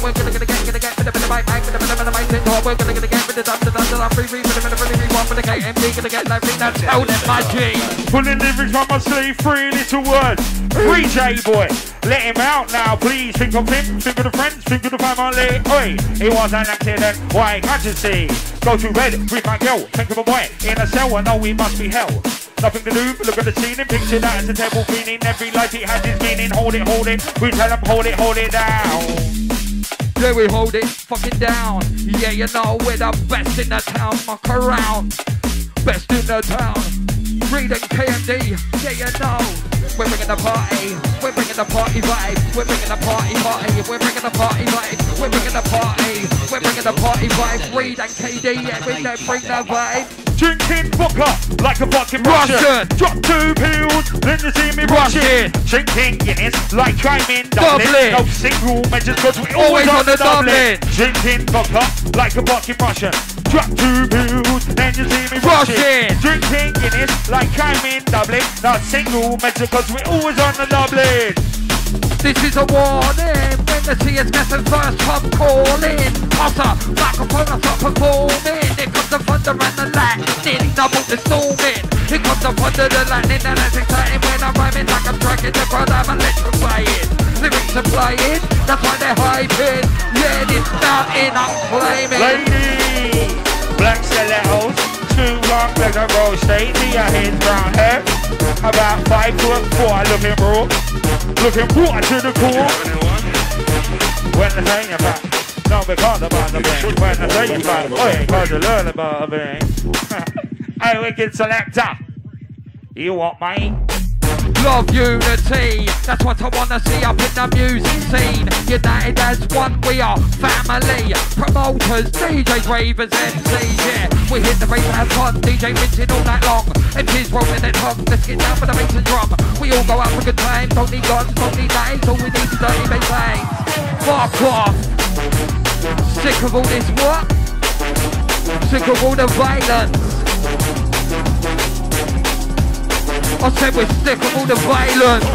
mic, with the mic, we're gonna get with the free, with the KMD, gonna get lively. Now tell them my G. Pulling lyrics from my sleeve, 3 little words. Free J-boy, let him out now, please. Think of him, think of the friends, think of the family. Oi, it was an accident, why can't you see? Go to bed with my girl, think of a boy in a cell, I know we must be hell. Nothing to do but look at the scene and picture that as a table feeling. Every life it has its meaning, hold it. We tell them hold it down. Yeah, we hold it fucking down. Yeah, you know we're the best in the town. Muck around, best in the town. Read and KMD, yeah, you know. We're bringing the party, we're bringing the party vibe. We're bringing the party, we're bringing the party vibe. We're bringing the party, we're bringing the party vibe. Read and KD, yeah, we don't bring the vibe. Drinking vodka like a fucking Russian. Drop 2 pills, then you see me rushing. Drinking Guinness like I'm in Dublin. No single measures cause we always on the Dublin. Drinking vodka like a fucking Russian. Drop 2 pills, then you see me rushing. Drinking Guinness like I'm in Dublin. No single measures cause we always on the Dublin. This is a warning when unity is guessing first come calling. After microphone I start performing. Here comes the thunder and the lightning, double the storming. Here comes the thunder, the lightning, and that's exciting. When I'm rhyming like I'm tracking the crowd, I'm electrifying. Lyrics are flying, that's why they're hyping. Yeah, this mountain I'm claiming. Lady, black stilettos, 2 long legs and roll straight to your head, brown hair. About 5'4", looking raw, looking raw to the core. When the thing about, don't be caught about the thing. When the thing about, oh, ain't cause you learn about the thing. Hey, wicked selector, you want mine? Love unity, that's what I wanna see up in the music scene. United as one, we are family. Promoters, DJs, ravers, MCs, yeah. We hit the race and have fun, DJ rinsing all night long. MCs rolling their tongue, let's get down for the bass and drum. We all go out for good times, don't need guns, don't need names. All we need is dirty bass lines. Fuck off. Sick of all this what? Sick of all the violence. I said we're sick of all the violence.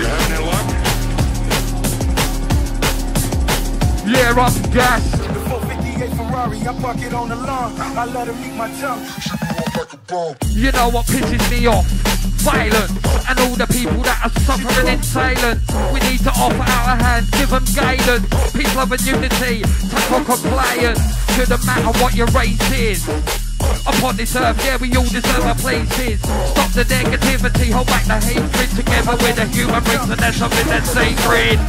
Yeah, I'm gassed. The 458 Ferrari, I park it on the lawn. I let him eat my tongue. You know what pisses me off? Violence and all the people that are suffering in silence. We need to offer our hand, give them guidance. Peace, love and unity, tackle compliance. Shouldn't matter what your race is. Upon this earth, yeah, we all deserve our places. Stop the negativity, hold back the hatred. Together we're the human race and there's something that's sacred.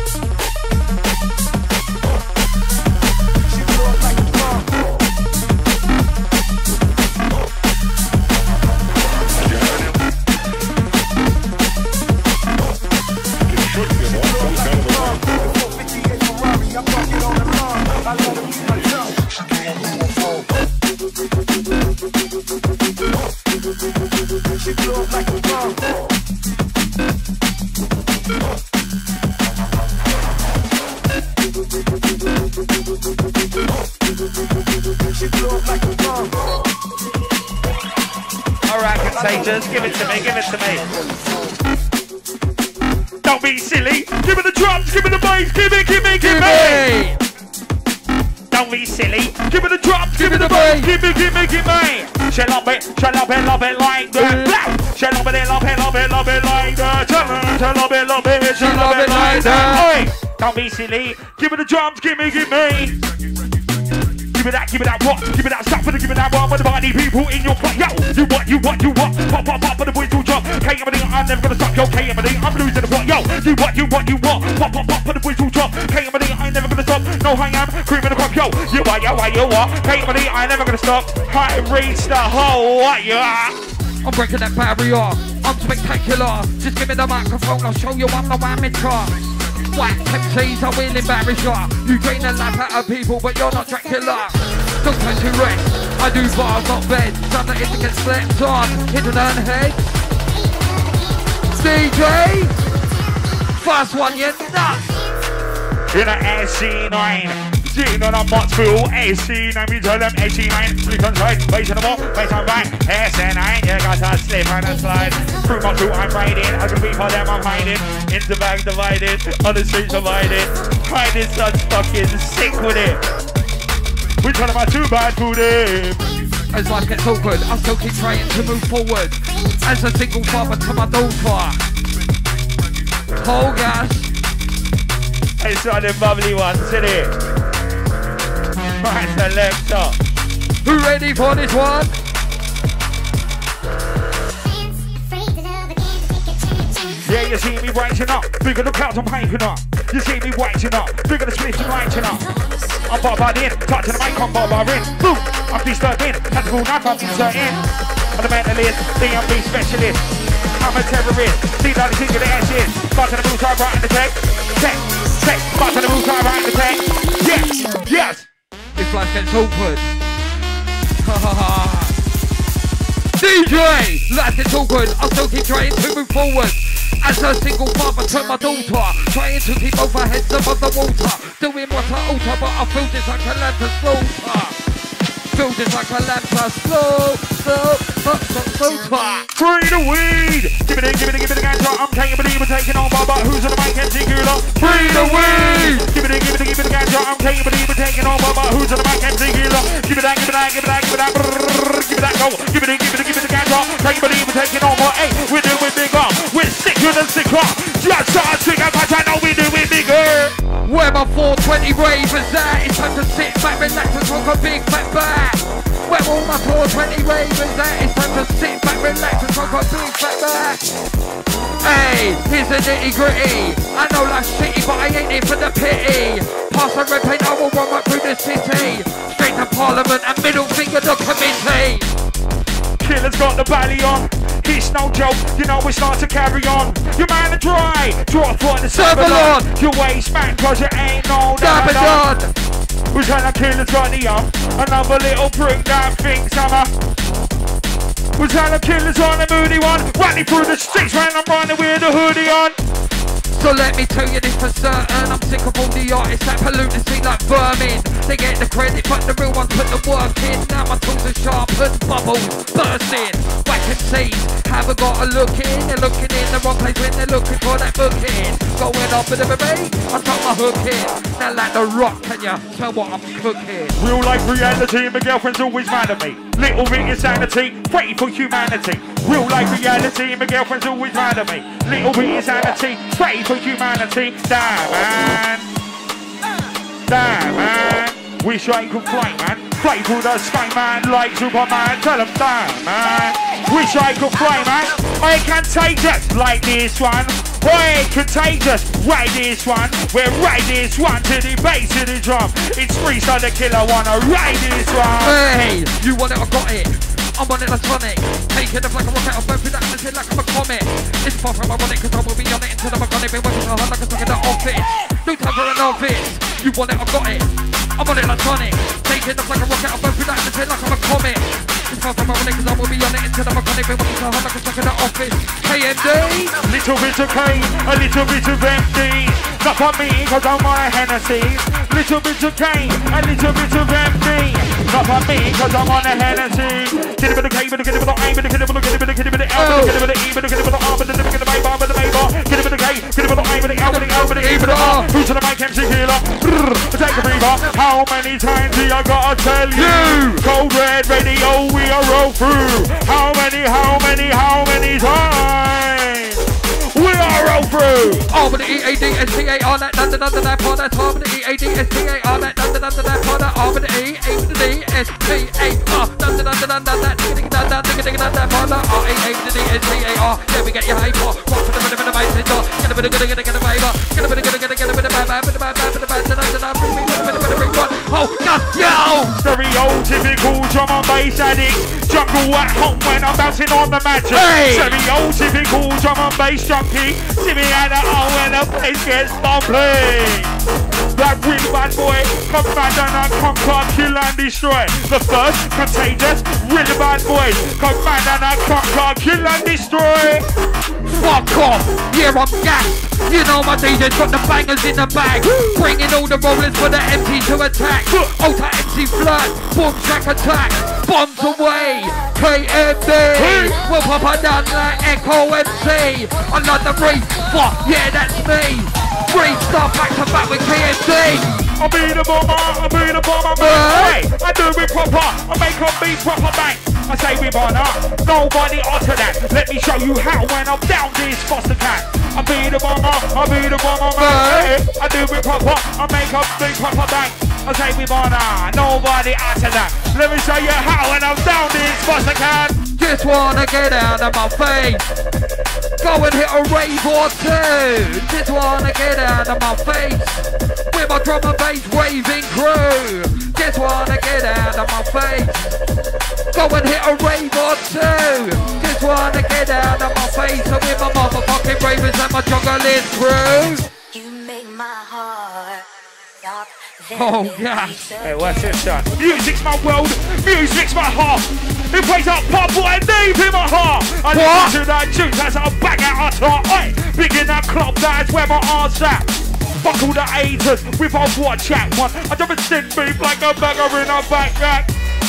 Just give it to me, give it to me. Don't be silly. Give me the drums, give me the bass, give me. Don't be silly. Give me the drums, give me the bass, give me. She love it like that. She love it like that. She love it like that. Oi, don't be silly. Give me the drums, give me. Give me that what? Give me that stuff for the give me that one for the party people in your butt. Yo, you what? Pop for the boys who jump. KMD, I'm never gonna stop. Yo, KMD, I'm losing the plot. Yo, you what? Pop for the boys who jump. KMD, I'm never gonna stop. No, I am creaming the crop. Yo, you what? KMD, I'm never gonna stop. I reach the whole what you are. I'm breaking that barrier. I'm spectacular. Just give me the microphone. I'll show you I'm the amateur. Whack MCs, I will embarrass ya. You drain the life out of people, but you're not Dracula. Don't turn to rest. I do bars, not beds. Some that it gets slept on. Hit and earn heads. DJ, first one, you nuts. In a AC9. Sitting on a Motsville AC9, we tell them AC9. Sleep on side, face on the wall, face on right. AC9, you got to slip and a slide. Through Motsville, I'm riding. I can be for them, I'm hiding. In the bag divided, on the streets divided. Hiding such fucking sick with it. We tell them I'm too bad for them. As life gets awkward, I still keep trying to move forward. As a single father to my daughter. Whole gas. It's one of the bubbly ones, isn't it? Right, selector. Who ready for this one? Yeah, you see me rising up. Bigger the crowds I'm hyping up. You see me rising up. Bigger the splits I'm lighting up. I'm bombarding, touching the mic, I'm bombarding. Boom, I'm disturbing. Tactical knife, I'm inserting. I'm the mentalist, DMV specialist. I'm a terrorist. See that the king of the ashes. Back to the moon, right in the tech. Back to the moon, right in the tech. Yes. If life gets awkward. DJ, life gets awkward. I'll still keep trying to move forward. As a single father to my daughter, trying to keep both our heads above the water. Doing what I alter, but I feel this I can learn to slaughter. buildings like a lamp. Slow. Free the weed. Give it the ganja. I'm taking believe we're taking on Baba. Who's on the mic? MC Cooler. Free the weed. Give it the ganja. I'm taking believe we're taking on Baba. Who's on the mic? MC Cooler. Give it that. Give it that. Go. Give it the ganja. Taking believe we're taking on more. Hey, we're doing bigger. We're sicker than sicker. Just start trigger, cause I know we're doing bigger. Where my 420 ravers at? It's time to sit back, relax and talk a big fat back. Where all my 420 ravers at? It's time to sit back, relax and talk a big fat back. Hey, here's the nitty gritty. I know life's shitty, but I ain't here for the pity. Pass the red paint, I will run right through the city. Straight to Parliament and middle finger the committee. Killer's got the belly on. It's no joke, you know it's not to carry on. Your man are dry, draw for the Servalon. Your waist man, cause you ain't no Dabadon. We're trying to kill the 20 up. Another little prick that thinks I'm a. We're trying to kill the on the moody one. Running through the streets when I'm running with a hoodie on. So let me tell you this for certain, I'm sick of all the artists that pollute the scene like vermin. They get the credit, but the real ones put the work in. Now my tools are sharpened, bubbles bursting. Whack and seas, haven't got a look in. They're looking in the wrong place when they're looking for that booking. Going off with a baby, I tuck my hook in. Now like the rock, can you tell what I'm cooking? Real life reality, my girlfriend's always mad at me. Little bit insanity, pray for humanity. Real life reality, my girlfriend's always mad at me. Little bit insanity, pray for humanity. Damn man. Wish I could fly, man. Fly through the sky, man, like Superman. Tell them, damn man. Wish I could fly, man. I contagious like this one. Boy, contagious, ride this one. We're ride this one to the bass to the drum. It's freestyle the killer, wanna ride this one. Hey, you want it, I got it. I'm on it like Sonic. Taking it like a rocket, I'm bumping that and like I'm a comet. It's far from ironic, cause I will be on it until I'm gonna be working so hard like I'm stuck in the office. No time for an office. You want it, I got it. I'm on it like Sonic. Taking it like a rocket, I'm bumping that until like I'm a comet. It's far from ironic, cause I will be on it until I'm gonna be working so hard like I'm stuck in the office. KMD. Little bit of cane, a little bit of empty. Not for me, cause I'm on a Hennessy. Little bit of cane, a little bit of empty. Not for me, cause I'm on a Hennessy. Get a bit of K, but get a bit of A, but get a bit of L, but get a bit of E, but get a bit of R, but get a bit of A, but get a bit of A, get a bit of K, get a bit of A, but L, but E, but E, but R. Who's on the mic, MC Killer? Take a breather. How many times do I gotta tell you? Cold Red Radio, we are roll through. How many times? We are roll through. Oh, but the E-A-D-S-T-A-R, that that part, that's all, but the E-A-D-S-T-A-R, that part, that all, but the E-A-D-S-T-A-R, that part, that R-E-A-D-S-T-A-R. Yeah, we get your hype on. Rock for the rhythm and the bass, it's on. Get a bit of good, get a flavor. Get a bit of oh, God, yo! Stereotypical drum and bass addict. Jungle at home when I'm bouncing on the magic. Hey! Stereotypical drum and bass junkie. See me at the home when the place gets bumping. That really bad boy, come back and conquer, kill and destroy. The first contagious, really bad boys, come back and conquer, kill and destroy. Fuck off, yeah I'm gassed. You know my DJ's got the bangers in the bag. Bringing all the rollers for the MC to attack. Ultra MC flirt, boom track attack. Bombs away, KMD. We'll pop her down like Echo MC. Another reef, fuck, yeah that's me. Restart back to back with KMD. I'll be the bomber, hey, I do it proper, I make a beat proper bang. I say we honor, nobody utter that. Let me show you how when I'm down this foster cat. I'll be the bomber, hey, I do it proper, I make a beat proper bang. I say we honor, nobody utter that. Let me show you how when I'm down this foster cat. Just wanna get out of my face. Go and hit a rave or two. Just wanna get out of my face. With my drum and bass raving crew. Just wanna get out of my face. Go and hit a rave or two. Just wanna get out of my face. So with my motherfucking ravers and my juggling crew. You make my heart stop. Oh yeah. Hey, what's this son? Music's my world, music's my heart. It plays up pop boy deep in my heart. I listen to that juice as I bang out our top. Oi, big in that club, that's where my heart's at. Fuck all the haters, we both watch chat one. I jump and stick beef like a burger in a backpack.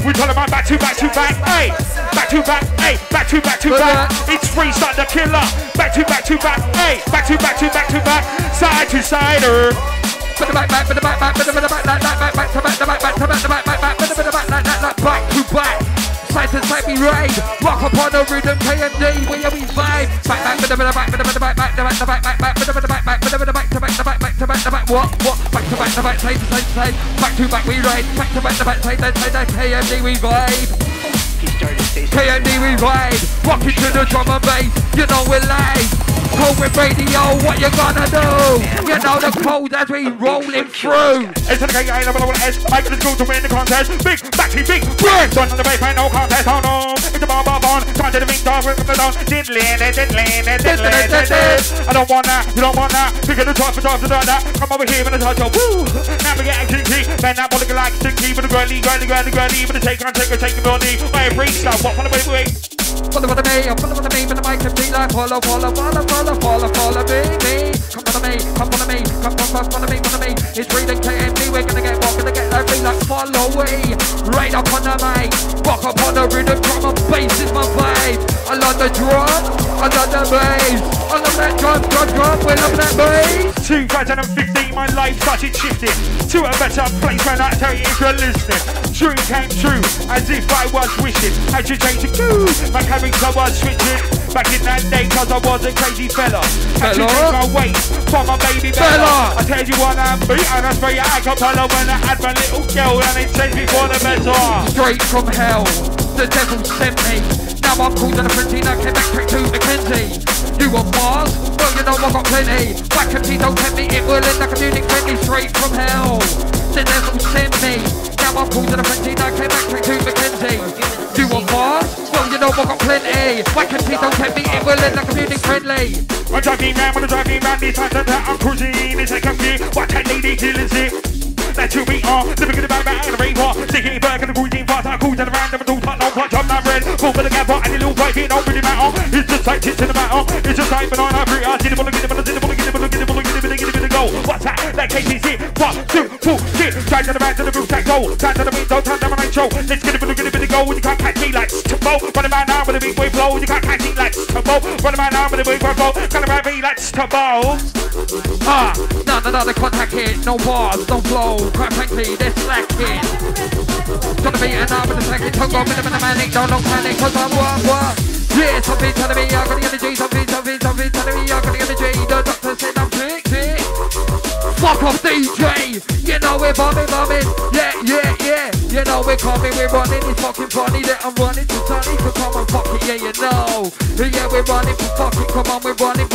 We tell them back to back to back, hey, back to back, hey, back to back to back. It's Freestyle the Killer. Back to back to back, hey, back to back to back to back, side to sider. Back to back, back to back, back to back, back to back, back to back, back to back, back to back, back to back. Side to side we ride, rock upon the rhythm, KMD, we vibe. Back to back, back to back, back to back, back to back, back to back, back to back, back to back, back to back, back to back, what? Back to back, side to side, back to back we ride, back to back, side to side, KMD we vibe. KMD we ride, rocking to the drum and bass, you know we're live. Covid radio, what you gonna do? You know the code as we rolling through. It's the KI level of S, Mike is going to win the contest. Big, backy, big, break. Done on the bass, no contest, oh no. It's a bomb, trying to the big dog, with the down. Diddly. I don't want that, you don't want that. Pick it the top, to that. Come over here and touch, woo. Now we get kinky, man, that body like stinky, but the girly, but the take on body. My freestyle, what on the way. Follow me, but the mic can be like follow me. Come follow me. It's reading KMD, we're gonna get that beat like follow me. Right up on the mic, rock up on the rhythm, drum and bass is my vibe. I love the drum, I love the bass. I love that drum, we love that bass. 2015, my life started shifting to a better place when I tell you if you're listening. Dream came true, as if I was wishing. Had you changed the cool, my character was switching. Back in that day, cause I was a crazy fella. Had to change my ways for my baby Bella. I tell you what I'm beat, and I spray your acapella when I had my little girl, and it changed me for the better. Straight from hell, the devil sent me. Now I'm called on the printing, I came back straight to Mackenzie. You want Mars? Well, you know I got plenty. Whack and tea, don't tempt me, it will end like a music friendly. Straight from hell, the devil sent me. Now I'm called on the printing, I came back straight to Mackenzie. You want Mars? Well, you know I got plenty. Whack and tea, don't tempt me, it will end like a music friendly. I'm driving round, this time that I'm cruising. It's like a me, what that lady killing it. That's who we are, living in the back and the rainbow. Sticking back in the cruising fast, I'm cruising around, never do touch, no clutch, I'm not red. Full for the gap, and a little fight, it don't really matter. It's just like tits in the matter, it's just like banana, free, I see the bullet, get the go. What's that? That KTC, 1, 2, 4, 6. Try to the back to the roof, that go. Turn to the window, turn to my show. Let's get a bit go. You can't catch me like Stumbo. Run about now with a big wave blow. You can't catch me like Stumbo. Run about now with a big wave blow. Can't about me like Stumbo. No, the contact hit, no bars, no flow. Quite frankly, they're slacking. Gonna be an arm with a second tongue on with a manic, don't panic, cause I'm what? Yeah, something telling me I got the energy, something telling me I got the energy. The doctor said I'm sick. Fuck off DJ, you know we're bombing, yeah. You know we're coming, we're running, it's fucking funny that I'm running to Sunny, so come on, fuck it, yeah, you know. Yeah, we're running for fucking, come on, we're running,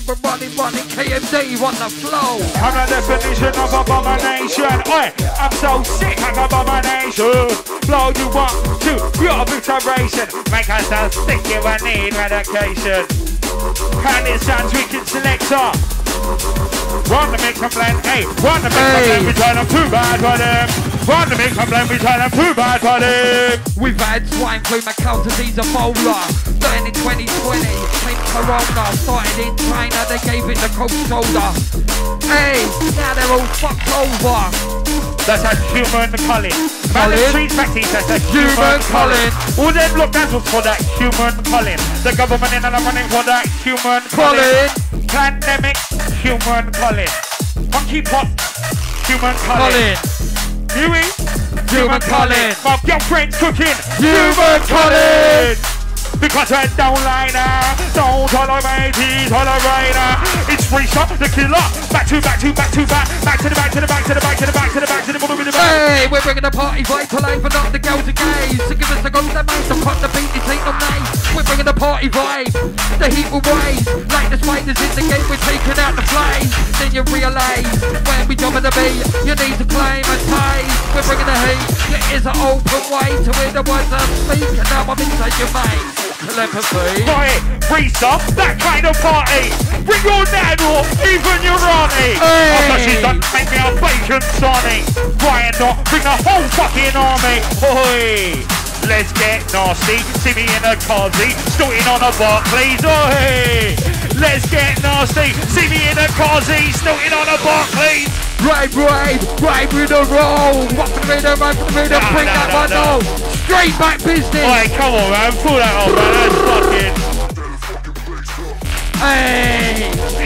KMD on the flow. I'm the definition of abomination. Oi, I'm so sick of abomination. Blow you up to your obliteration. Make us so sick you will need medication. And it sounds wicked selector. Run the mix and blend, hey, run the mix and blend, we tell them too bad for them. Run the mix and blend, we tell them too bad for them. We've had swine flu, Macau disease, Ebola. Starting in 2020, came Corona. Started in China, they gave it the cold shoulder. Hey, now they're all fucked over. That's a human calling. Man, the streets practice, that's a human calling. All them lockdowns was for that human calling. The government in and running for that human calling. Pandemic, human calling. Monkey pot, human calling. Huey, human calling. My girlfriend's cooking, human calling. Because I don't lie now, don't tolerate it, tolerate now. It's Freestyle the Killer, back to back to back to back, back to the back to the back to the back to the back to the back to the bottom of the back. Hey, we're bringing the party vibe to life, but not the girls and gays. So give us the gold that makes them cut the beat, this ain't no nice. We're bringing the party vibe, the heat will rise. Like the spiders in the game, we're taking out the flies. Then you realise, when we jump at the beat, you need to claim a tie. We're bringing the heat, it is an open way to where the words I speak. And now I'm inside your mind. Telepathy. Boy, Freestyle, that kind of party. Bring your dad or even your auntie. Hey. After she's done, make me a bacon sonny. Why not bring the whole fucking army? Oi, let's get nasty. See me in a carzy, snorting on a Barclays. Oi, let's get nasty. See me in a carzy, snorting on a Barclays. Right with the roll. Rock the rhythm, bring that one on. Straight back business. Alright, come on, man. Pull that off, man. That's fucking... Hey.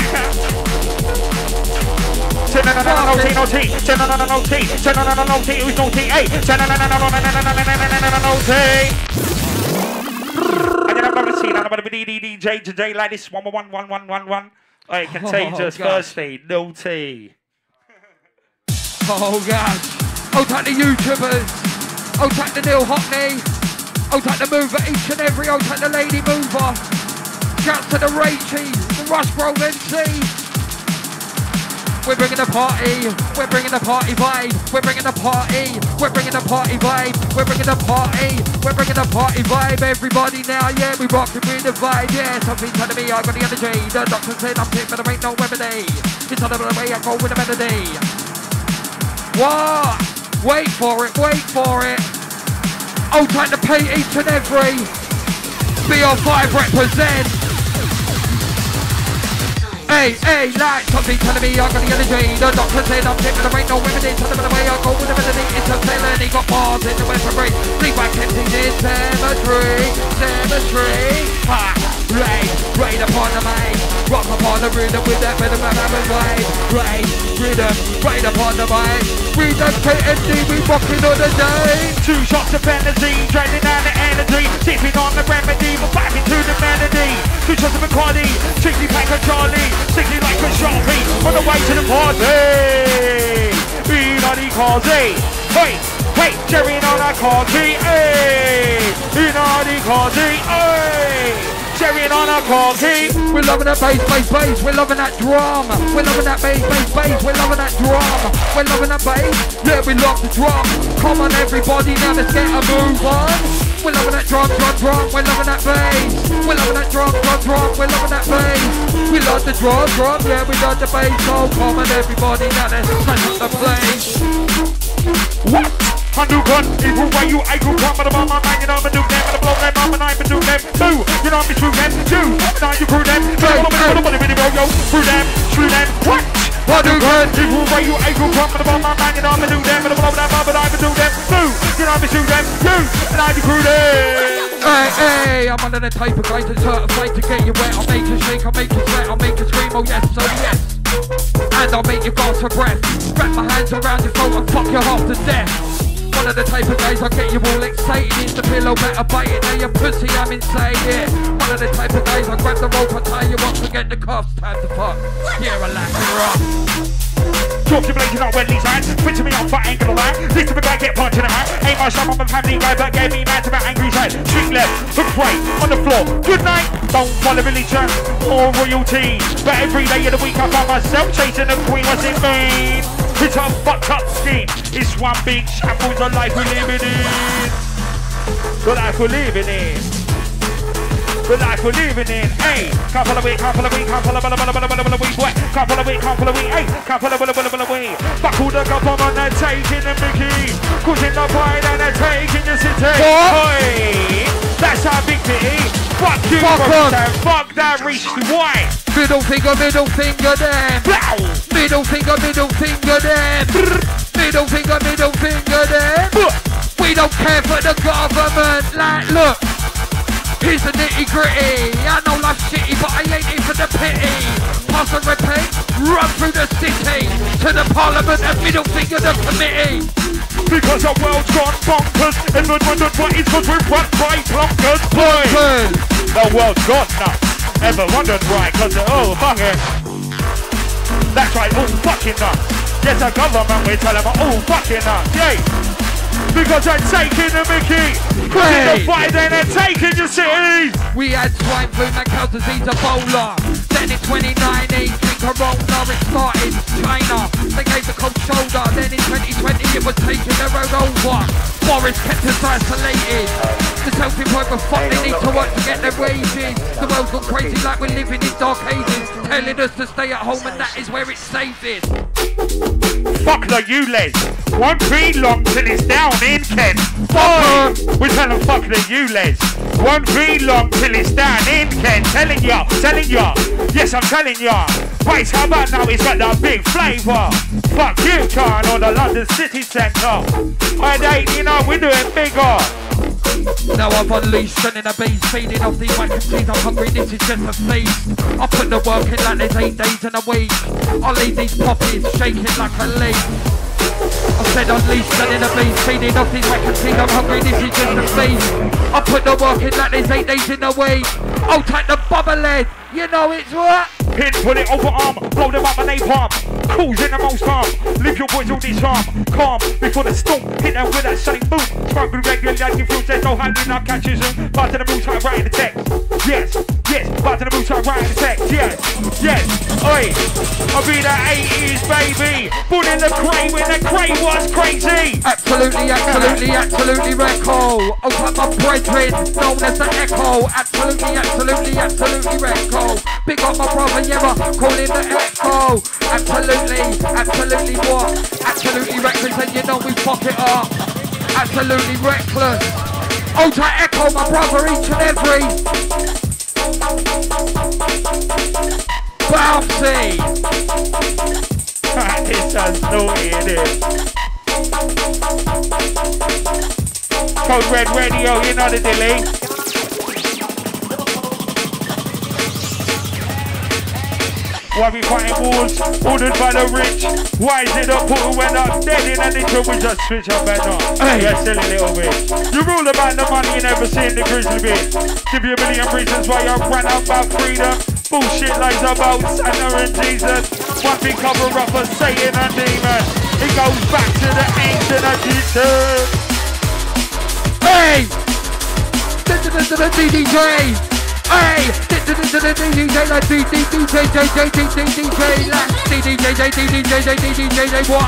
No T. Who's no T? Hey. No T. And then I'm going to see that. I'm going to be DJ like this. 1. Alright, Contagious. Firstly, no T. Oh, God. Oh, thank the YouTubers. Oh, thank the Neil Hockney. Oh, thank the mover, each and every. Oh, thank the lady mover. Shouts to the Rachy, the Rush Grove MC. We're bringing the party. We're bringing the party vibe. We're bringing the party. We're bringing the party vibe. We're bringing the party. We're bringing the party vibe. Everybody now, yeah, we rocking with the vibe. Yeah, something telling me I got the energy. The doctor said I'm fit, but there ain't no remedy. It's all over the way I go with the melody. What? Wait for it, wait for it. Oh, time to pay each and every. BR5 represent. Hey, like something telling me I got the energy. The doctor said I'm fit, but there ain't no remedy. Tell them the way I go with the melody. It's a felony, got bars in the weaponry. Sleep back empties in cemetery. Ha! Raid upon the main. Rock upon the rhythm with that rhythm and vibe. Raid upon the main. Read that KMD, we rocking on the day. 2 shots of energy, draining down the energy. Sipping on the remedy, but back into the melody. 2 shots of Bacardi, strictly pack of Charlie. Sticking like a Sharpie, on the way to the party. Inadi Kazi, hey, Jerry on a Kazi, hey. Inadi Kazi, hey. Jerry on a Kazi. We're loving that bass. We're loving that drum. We're loving that bass. We're loving that drum. We're loving that bass. Yeah, we love the drum. Come on, everybody, now let's get a move on. We're loving that drum. We're loving that bass. We're loving that drum. We're loving that bass. We love the drum. Yeah, we love the bass. So come on, everybody, now let's turn up the place. What? Hadouken, evil way you able come but I'm hanging on the do them and the blow them up and I'm do them too. You know me through them too. Now you crew them. Through them. What? Hadouken, evil way you able come but I'm hanging on the do them and the blow them up and I'm do them too. You know me through them too. Now you crew them. Hey, I'm one of the type of guys that's certified to get you wet. I'll make you shake, I'll make you sweat, I'll make you scream, oh yes, and I'll make you gasp for breath. Wrap my hands around your throat and fuck you half to death. One of the type of guys I'll get you all excited. It's the pillow, better bite it. Now your pussy, I'm inside it. One of the type of guys I'll grab the rope and tie you up, forget the cuffs, time to fuck. Yeah, relax and rock. Talk to blazing up Wendy's hands. Picture me on fat angle of that. This to the guy get punched in the hand. Ain't my shop, I'm a family guy, but gave me mad to my angry side. Street left, hook right, on the floor. Good night. Don't want a religion or royalty. But every day of the week I find myself chasing the queen. What's it mean? It's a fucked up scheme. It's one big shambles of life we're living in. The life we're living in. The life we're living in. Hey, can't follow it, can't follow it, can't follow it, boy. Can't follow it, can't follow it, hey, can't follow it. Fuck all the government, they're taking the mickey. Causing the pride and they're taking the city. Oi, that's our big pity. Fuck you, fuck that reach. Why? Middle finger them. Middle finger them. Middle finger them. We don't care for the government. Like, look, here's the nitty gritty. I know life's shitty, but I ain't in for the pity. Pass and repeat, run through the city to the parliament and middle finger the committee. Because the world's gone bonkers. Everyone wondered what it's cause we're run by plonkers. Boy, the world's gone nuts. Ever wondered why? Cause oh fuck it. That's right, all fucking nuts. Yes, the government we tell them all fucking nuts. Yay. Because they're taking the mickey. Cause in the fight then they're taking your cities. We had swine flu, that cows disease, Ebola. Then in 2019, Corona, it started China. They gave the cold shoulder. Then in 2020, it was taking the road over. Boris kept us isolated. The self-employed were fucked, they need to work to get their wages. The world's gone crazy like we're living in dark ages. Telling us to stay at home and that is where it's safest. Fuck the ULEZ. Won't be long till it's down in Kent. Boy, we tell them fuck the ULEZ. Won't be long till it's down in Kent. Telling ya. Yes, I'm telling ya. Right, how about now it's got the big flavour. Fuck you, Khan, or the London city centre. I ain't, you know, we do it bigger. Now I've unleashed and in a beast, feeding off these vacancies. I'm hungry, this is just a feast. I put the work in like there's 8 days in a week. I leave these poppies shaking like a leaf. I said unleashed and in a beast, feeding off these vacancies. I'm hungry, this is just a feast. I put the work in like there's 8 days in a week. I'll take the bubble head, you know it's what? Pin, put it over arm, blow them up my napalm. Cools in the most calm, leave your boys all disarm. Calm before the storm, hit them with that sunny boom. Smoke with regular like you feel there's no hiding, I'll catch you soon. Back to the moon, try right in the text. Yes, yes, back to the moon, try right in the text. Yes, yes, oi. I'll be the 80s baby. Put in the crane when the crane was crazy. Absolutely, absolutely, absolutely Recco. I'll take my brethren, known as the Echo. Absolutely, absolutely, absolutely Recco. Big up my brother, yeah, call him the Echo. Absolutely, absolutely what? Absolutely reckless, and you know we fuck it up. Absolutely reckless. Ultra Echo, my brother, each and every. Bouncy. This has no it. Code Red Radio, you know the delay. Why we fighting wars, ordered by the rich? Why is it up put when I'm dead in addiction? We just switch up better. Hey, yeah, silly little bit. You're all about the money, you never seen the grizzly bit. Give you a million reasons why I ran out about freedom. Bullshit lies about Santa and Jesus. One big cover up for Satan and demon. It goes back to the ancient Egyptian. Hey! DJ! Hey! DJ like DJ what?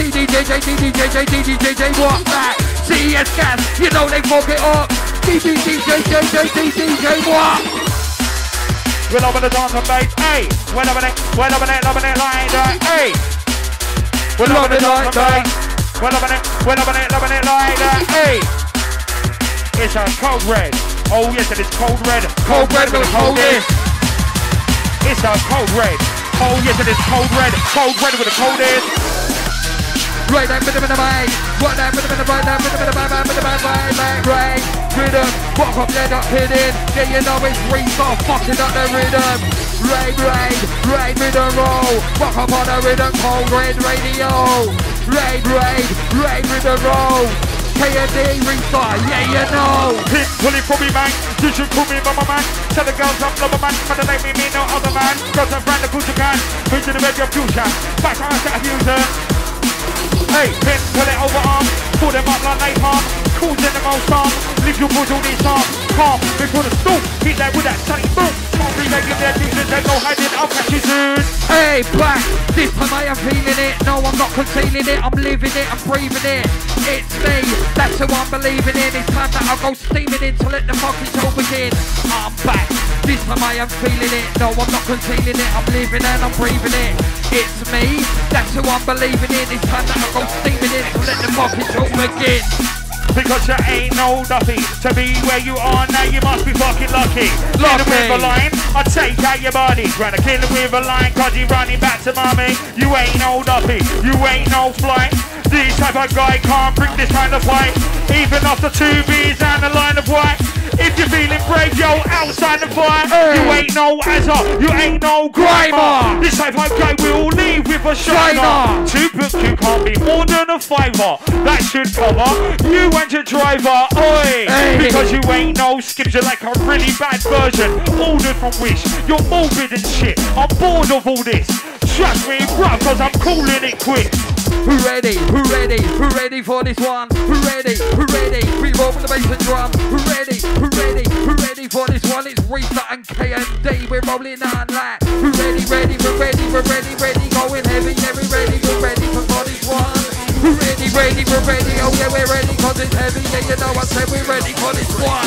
DJ what? CES gas, you know they fuck it up. DJ what? We're loving the dance and bass, hey! We're loving it like that, hey! We're loving the dance and bass. We're loving it like that, hey! It's a Code Red. Oh yes, it is Code Red. Code Red with the coldest. It's a Code Red. Oh yes, it is Code Red. Code Red with the coldest. Right, that rhythm in the mind. What that rhythm in the mind, that rhythm in the mind, right. Rhythm, walk up, let up, hit it. Yeah, you know it's restart, fucking up the rhythm. Right, rhythm roll. Walk up on the rhythm, Code Red Radio. Right, rhythm roll. K&D restart, yeah you know. Pin, pull it from me man, you should call me mama man. Tell the girls I'm lover man, but they make me no other man. Got some brand of pussy can, bring to the radio future. Back to our set of user. Hey, pin, pull it over arm, pull them up like napalm. Cools in the most arm, leave your boys all this arm. Calm, before the storm, hit that with that sunny boom. Can't be making their business, they no hiding, I'll catch you soon. Hey, black, this time I am feeling it. No, I'm not concealing it, I'm living it, I'm breathing it. It's me, that's who I'm believing in. It's time that I'll go steaming in to let the fucking show begin. I'm back, this time I am feeling it. No, I'm not concealing it, I'm living and I'm breathing it. It's me, that's who I'm believing in. It's time that I'll go steaming in to let the fucking show begin. Because you ain't no duffy. To be where you are now, you must be fucking lucky. Lucky. With a line, I take out your body. Trying to kill it with a line, cause you running back to mommy. You ain't no duffy, you ain't no flight. This type of guy can't bring this kind of fight. Even after 2 beers and a line of white. If you're feeling brave, yo, outside the fight. You ain't no Azza, you ain't no Grimer. This type of guy will leave with a shiner. 2 books, you can't be more than a fiver. That should cover you and your driver, oi. Because you ain't no skips, you're like a really bad version. Ordered from Wish, you're morbid and shit. I'm bored of all this. Trust me, bruv, cause I'm calling it quits. Who ready? Who ready? Who ready for this one? Who ready? Who ready? We roll with the bass and drum. Who ready? Who ready? Who ready for this one? It's Rita and K&D. We're rolling on like. Who ready? Ready? We're ready. We're ready. Ready. Going heavy. Heavy. Ready. We're ready for this one. Who ready? Ready? We're ready. Oh yeah, we're ready. Cause it's heavy. Yeah, you know I said we're ready for this one.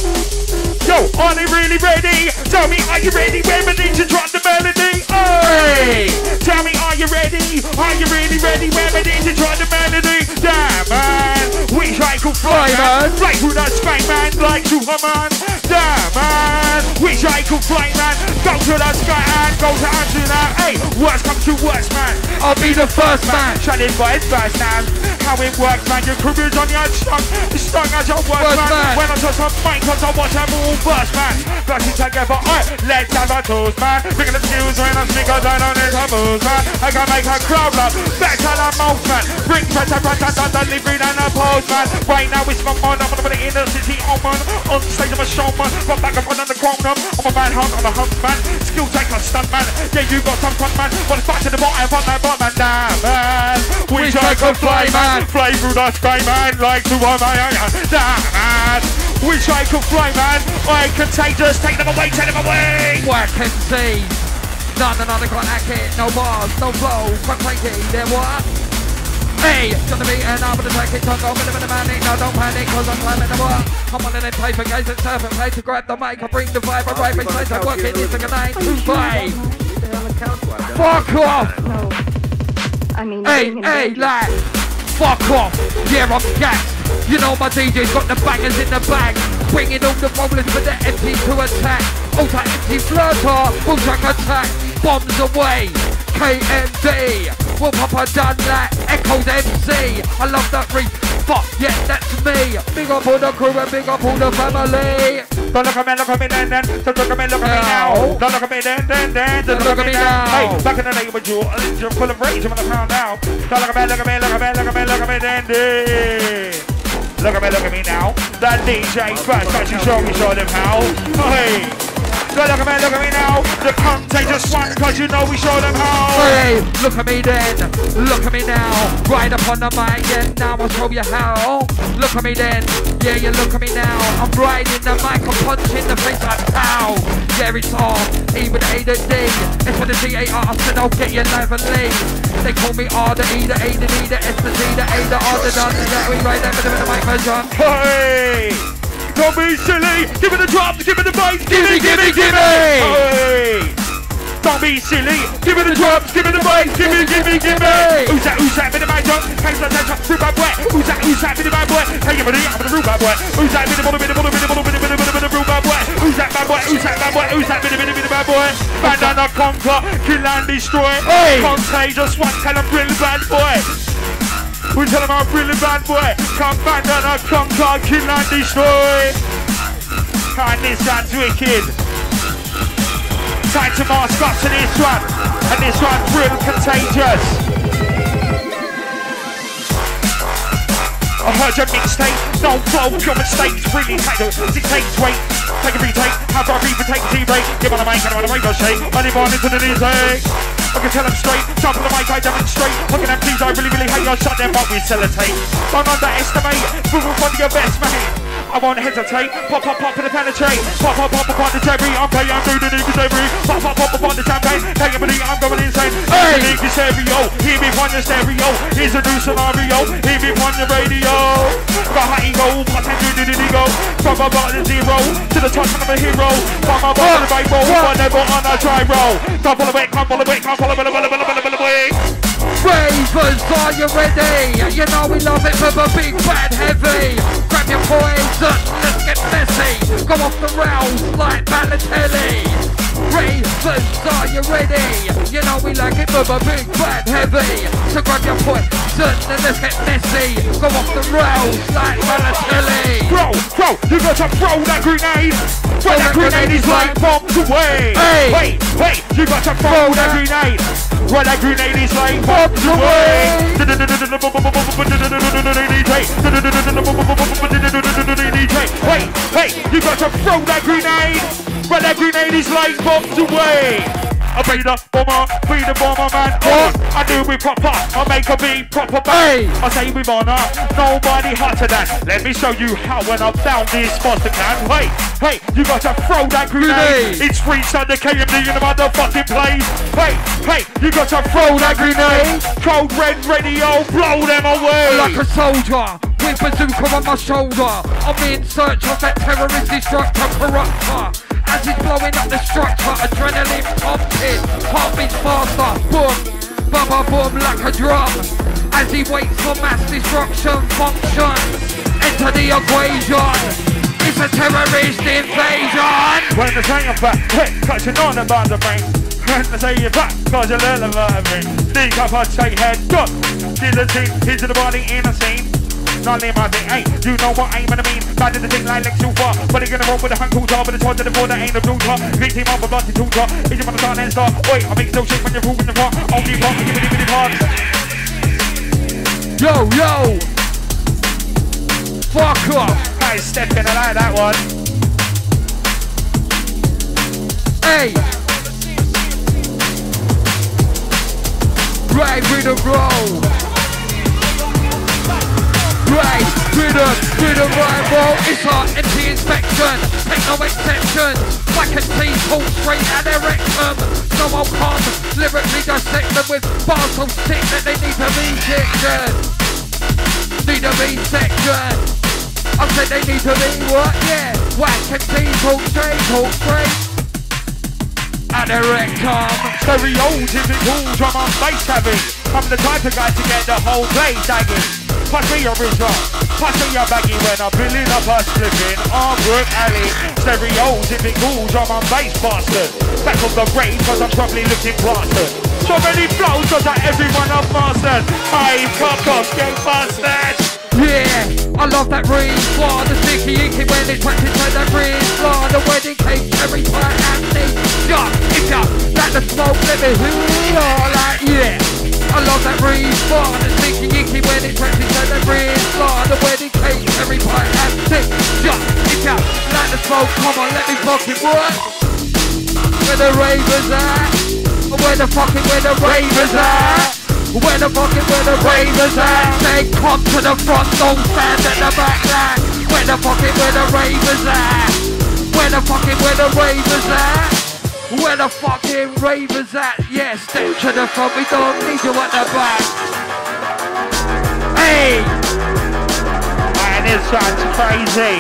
Yo, are they really ready? Tell me, are you ready? We're ready to drop the melody. Hey! Tell me, are you ready? Are you really ready? We're ready to drop the melody. Damn, man. We try to fly, man. Fly through that sky, man, like Superman. Damn, man. We DJ called Flame Man. Go to the sky and go to Andrew now. Hey, worst comes to worst, man. I'll be the first man. Shining by his first now. How it works, man. Your career's on your stung. Stung as your worst man. When I touch some mic, cause I watch them all burst, man. Burst it together. Let's have a toast, man. Bring the tunes when I speak, cause I don't need her moves, man. I can make a crowd love. Back to the mouth, man. Bring pressure, delivery and a pose, man. Right now it's my mind. I'm gonna put it in the city, oh man. On stage I'm a showman. Got back up on the crown, I'm a man hunt, I'm a hunt, man. Skill taker, stunt, man. Yeah, you got some front, man. But it's back to the bottom, I'm that bottom, man. Damn, man. Wish I could fly, man. Fly through the sky, man. Like to one, man. Damn, man. Wish I could fly, man. I can just take them away, take them away. Work and see. None got that kid. No bars, no flow. Quite cranky, there what? Hey, gonna be and I'm gonna take it, don't go with a manic, no don't panic, cause I'm climbing the wall. I'm on in paper, guys, and surf and play to grab the mic, I bring the vibe, I write my place, I work it, it's like a 9 to 5. Fuck off! No. I mean, hey, lad, fuck off, yeah, I'm gassed. You know my DJ's got the bangers in the bag, bringing all the rollers for the empty to attack. Ultra empty flirter, bulljack attack, bombs away, KMD. We'll pop a done that, Echoes MC. I love that reef, fuck yeah, that's me. Big up all the crew and big up all the family. Don't look at me, look at me then. Don't look at me, look at me now. Don't look at me then. Don't look at me now. Hey, back in the day with you, you're full of rage, I'm on the ground now. Don't look at me, look at me, look at me, look at me, look at me then. Look at me now. That DJ first got you show them how. Hey. Look at me now. The contagious one, cause you know we show them how. Hey, look at me then, look at me now. Right up on the mic, yeah, now I'll show you how. Look at me then, yeah, you look at me now. I'm riding the mic, I'm punching the face like pow. Yeah, it's all, E with the A to D. It's for the D-A-R, I said I'll get you live and leave. They call me R, the E, the A, the D, the S, the D, the A, the R, the done. Yeah, we right there with the mic version. Hey! Don't be silly, give me the drops, give me the bass, give me. Hey! Don't be silly, give me the drops, give me the bass, give me. Who's that, bit of my jump, case the touch, roof bad boy. Who's that, bit of my boy, hey, I'm the roof bad boy. Who's that, bit of roof bad boy. Who's that bad boy, who's that bit of bad boy. Bandana conquer, kill and destroy. Hey! Contagious one, tell them real bad boy. We tell them I'm really bad boy. Come back and I conquer, kill and destroy. And this one's wicked. Time to mask up to this one. And this one's real contagious. I heard your mixtape, no flow, your mistakes, really tight, it takes weight. Take a retake, how do I read take a tea break? Give on the mic and on the radio shake, money born into the music. I can tell them straight, jump on the mic, I demonstrate. Look at them please, I really hate your shot, them what we sellotape. Don't underestimate, move in front of your best mate. I won't hesitate, pop in the penetrate. Pop upon the cherry, I'm playing, I'm doing the niggas every. Pop upon the champagne, taking me, I'm going insane. Hey! The niggas stereo, hear me on your stereo. Here's a new scenario, hear me on your radio. Got how he go, what time do go? From my bottom to zero, to the top of a hero. From my bottom to right roll, but never on a dry roll. Come follow it, come follow it, come follow it. Ravers, are you ready? You know we love it for the big bad heavy. Grab your poison, let's get messy. Go off the rails like Balotelli. Ravers, are you ready? You know we like it for the big bad heavy. So grab your poison and let's get messy. Go off the rails like Balotelli. Bro, you got to throw that grenade. Throw that grenade is like bombs away. Hey, you got to throw that grenade. Well, that grenade is like bombs away. Hey, you got to throw that grenade. Well, that grenade is like bombs away. I be the bomber man. Oh, I do we proper, I make a beat proper bang. I say we honor, nobody hotter than. Let me show you how when I found this monster can. Hey, you got to throw that grenade. It's freestyle the KMD in the motherfucking place. Hey, you got to throw that grenade. Code Red Radio, blow them away. Like a soldier, with bazooka on my shoulder. I'm in search of that terrorist destructor corrupter. As he's blowing up the structure, adrenaline pumping, heartbeats faster, boom, boom like a drum. As he waits for mass destruction function, enter the equation. It's It's a terrorist invasion. When I say you're back, hey, touching on about the brain. When I say you're back, cause you learn about me. Sneak up and take head, go. Guillotine, into the body in a scene. Not in my thing, hey, you know what I'm gonna mean. Bad in the thing like Lex too far. But they're gonna roll with a hand cool jar, but it's one to the board that ain't a blue jar. Big team up a bloody two jar. Is you wanna start and start? Wait, I make no shit when you're moving the part. Only part, give it part. Yo, yo. Fuck off. Nice step in, I like that one. Hey. Right rhythm roll. Right rhythm right roll. It's our empty inspection. Take no exceptions. Whack and teeth pull straight at their rectum. No one come lyrically dissect them with bars so sick that they need a rejection. Need a resection. I said they need to be what? Yeah. Whack and teeth pull straight. At their rectum. Stereos if it cool drum on bass heavy. I'm the type of guy to get the whole place dagging. Pass me your rizzo, pass me your baggy when I'm building up a slipping on Brook Alley. Stereos if it cool drum on bass bastard. Back of the grave cause I'm probably looking plastered. So many flows cause that everyone I've mastered. I fuck off, get bastard. Yeah, I love that ring floor, the sticky icky when it's wet inside that ring floor, the wedding cake, every time and me. Yeah, if ya let the smoke, let me hear like yeah. I love that ring floor, the sticky icky when it's wet inside that ring floor, the wedding cake, every time and me. Yeah, if ya let the smoke, come on, let me fucking work. Where the ravers at? Where the ravers at? Where the ravers at? They come to the front, don't stand at the back line. Where the ravers at? Where the ravers at? Where the fucking ravers at? Yeah, step to the front, we don't need you at the back. Hey! Man, this one's crazy.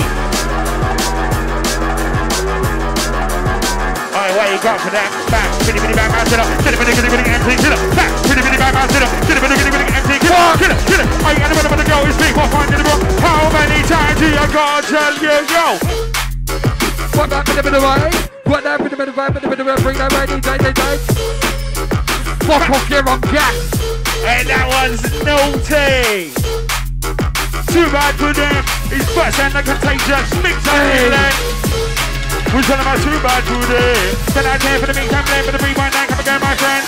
Alright, what you got for that? Back, bitty bitty back, sit up, sit up, bitty bitty bitty empty, sit up, back, bitty bitty back, sit up, sit up, bitty bitty bitty empty, get up, get up, get up. Alright, and the girl is big, what find in the book? How many times do you gotta tell you, yo? What that bit of the way? What that bit of the way? Bring that right, day. Fuck off, you're on gas. And that one's naughty. Too bad for them. It's first and the contagious mix on it. We're talking about too bad for them. Then I care for the meantime, blame for the rewind, and come again, my friend.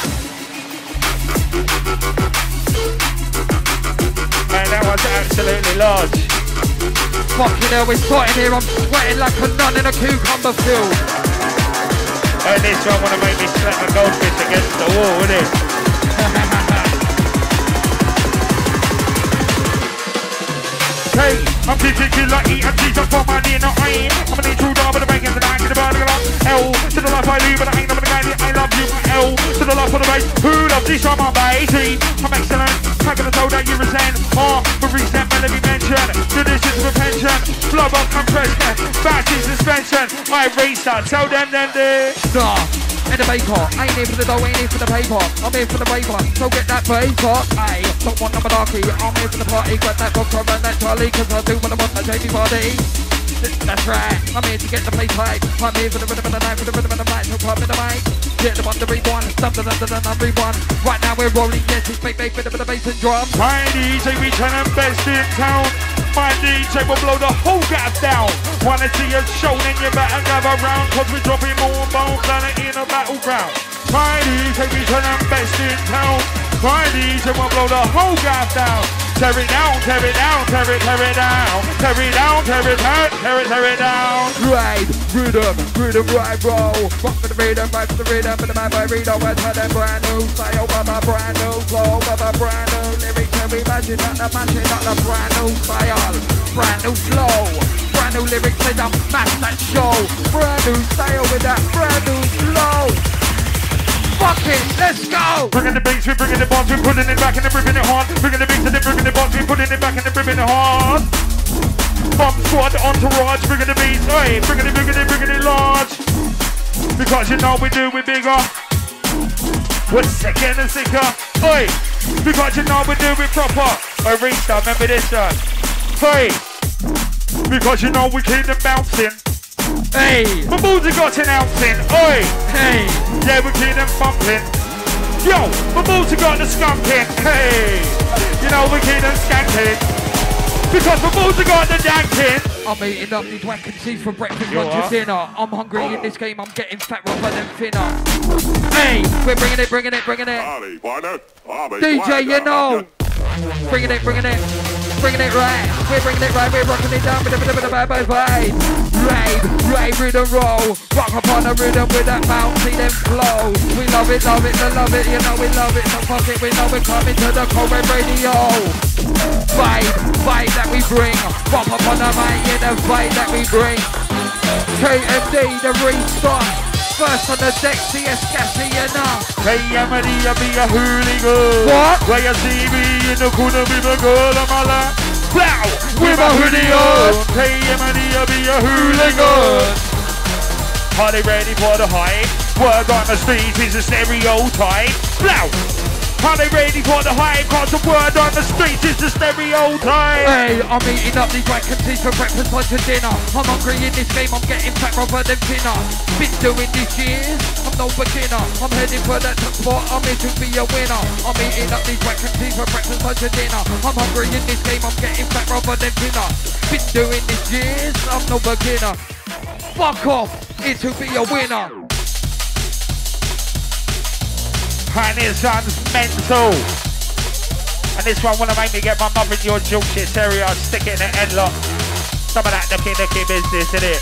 Man, that was absolutely large. Fucking hell, we're starting here, I'm sweating like a nun in a cucumber field. And this one wanna make me slap my goldfish against the wall, wouldn't it? Hey, I'm particular eating Jesus for my dinner. I'm an true dog, but the bang is the night to the body. L to the life I live, but I ain't never the guy that I love you. L to the life of the base. Who loves this on my baby? I'm excellent. I'm gonna tell that you resent. For recent melody mention. Traditions of pension. Blood up compression. Battery suspension. I restart. Tell them this. Nah. In the baker, ain't here for the dough, ain't here for the paper. I'm here for the paper, so get that paper. Aye, don't want no monarchy. I'm here for the party, got that vodka and that Charlie, cause I do what I want, a JB party. That's right, I'm here to get the place right. I'm here for the rhythm of the night, for the rhythm of the night, no pub in the mic. Get them on the rewind, stop the rewind. Right now we're rolling, yes, it's big, bit of the bass and drum. My DJ, we turn them best in town. My DJ will blow the whole gap down. Wanna see us show, then you better gather round, cause we're dropping more bones than in a battleground. My DJ, we turn them best in town. My DJ will blow the whole gap down. Tear it down, tear it down, tear it down. Tear it down, tear it down. Right, rhythm, right, roll. Rock for the rhythm, right for the rhythm, for the man by Rito. I turn them brand new style, with a brand new flow, with a brand new lyrics. Every magic, not the brand new style, brand new flow, brand new lyrics. They don't match that show. Brand new style with that brand new flow. Fuck it, let's go! Bringing the bass, we're bringing the bombs, we're putting it back and we're bringing it hard. Bringing the bass and then bringing the bombs, we're putting it back and we're bringing it hard. Bomb squad, entourage, bringing the beats, oi, bringing it large. Because you know we do it bigger. We're sicker and sicker, oi. Because you know we do it proper. I restart, remember this one. Oi, Because you know we keep them bouncing. Hey, My balls have got announcing. Oi, hey, yeah, we keep them bumping. Yo, my balls have got the skunking. Hey, you know we keep them skanking. Because my balls have got the danking. I'm eating up these wack and cheese for breakfast, You lunch are? and dinner. I'm hungry in this game, I'm getting fat rather than thinner. Hey, we're bringing it. DJ, you know. Bringing it right. We're bringing it right, we're rocking it down with a bad vibe. Rave, rhythm roll. Rock upon the rhythm with that bouncy them flow. We love it, you know we love it. So fuck it, we know we're coming to the Cold Red Radio. Vibe that we bring. Rock upon the mic, yeah, the vibe that we bring. KMD, the restart. First on the deck, CS Gassy, you know. Hey, Yamadi, I be a hooligan. What? Where you see me in the corner with a girl on my lap. Blow! With my hoodie on. Hey, Yamadi, I be a hooligan. Are they ready for the hype? Word on the streets is a stereotype. Blow! Are they ready for the hype? Cause the word on the streets is a stereotype. Hey, I'm eating up these wack and cheese for breakfast, lunch and dinner. I'm hungry in this game, I'm getting fat rather than thinner. Been doing this years, I'm no beginner. I'm heading for that top spot, I'm here to be a winner. I'm eating up these wack and cheese for breakfast, lunch and dinner. I'm hungry in this game, I'm getting fat rather than thinner. Been doing this years, I'm no beginner. Fuck off, here to be a winner. And this one's mental. And this one wanna make me get my mother in your joke shit stereo, stick it in the headlock. Some of that nookie business, innit?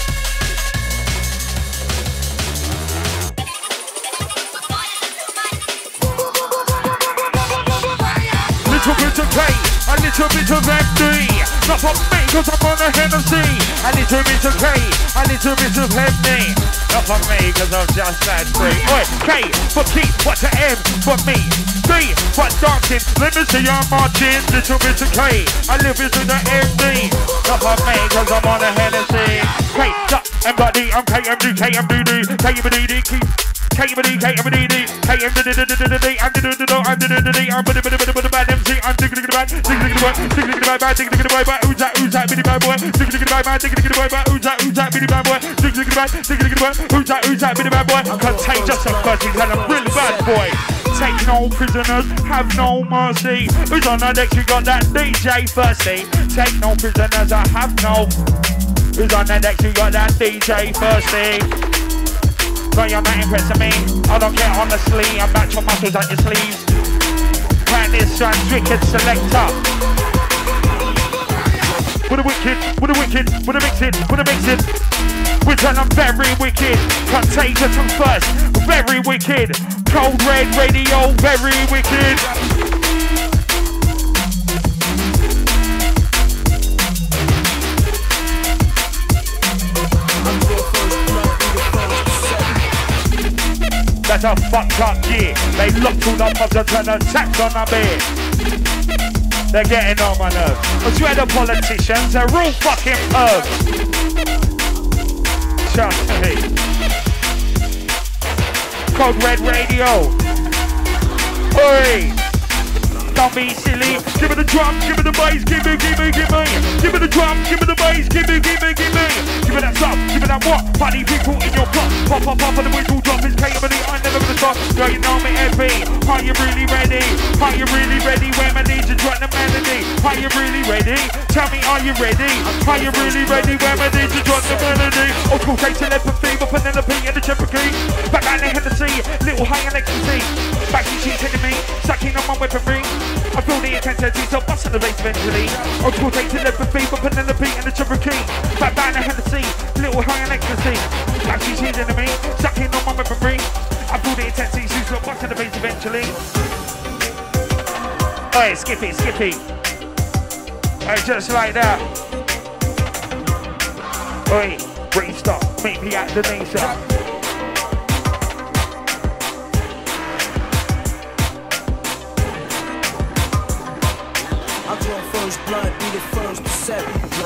Little bit of K, a little bit of MD. Not for me, cause I'm on a Hennessy. A little bit of K, a little bit of MD. Not for me, cause I'm just that free. Oi, K for keep, what's the M for me? D for dancing, let me see you marching. Little bit of K, a little bit of the MD. Not for me, cause I'm on a Hennessy. K, duck, and buddy, I'm KMD, KMDD, KMDD, keep. KMD, KMDD, KMDD, I'm the bad MC, I'm thinking about who's that bitty bad boy, thinking about who's that bitty bad boy, thinking about who's that bitty bad boy, contagious and fuzzy, and a real bad boy. Take no prisoners, have no mercy. Who's on the deck? You got that DJ Thirsty. Take no prisoners, I have no. Who's on the deck? You got that DJ Thirsty. But you're not impressing me. I don't get on the sleeve. I match your muscles at your sleeves. And this one's wicked selector. With a wicked, with a wicked, with a mixing, with a mixing. We turn them very wicked. Contagious and first, very wicked. Cold Red Radio, very wicked. That's a fucked up year. They locked all the mobs and turned attacks on our bed. They're getting on my nerves. I swear the politicians are all fucking herbs. Trust me. Cold Red Radio. Oi! Don't be silly. Give me the drum, give me the bass, give me. Give me the drum, give me the bass, give me. Give me that stuff, give me that what? Funny people in your plot. Pop, and the whistle drop is KMD. I'm never gonna stop. Girl, you know me heavy. Are you really ready? Are you really ready? When I need to drop the melody. Are you really ready? Tell me, are you ready? Are you really ready? When I need to drop the melody. Old school take telepathy, but Penelope and the Cherokee. Back out the Hennessy, little high on ecstasy. Back to she's hitting me, sucking on my weaponry. I feel the intensity, so busting the bass eventually. Old school take telepathy, but Penelope and the Cherokee. Back down the Hennessy, little high on ecstasy. Back to she's hitting me, sucking on my weaponry. I feel the intensity, so busting the bass eventually. Hey, Skippy. Hey, just like that. Oi, restart, meet me at the Nisa. First blood, be the first to set.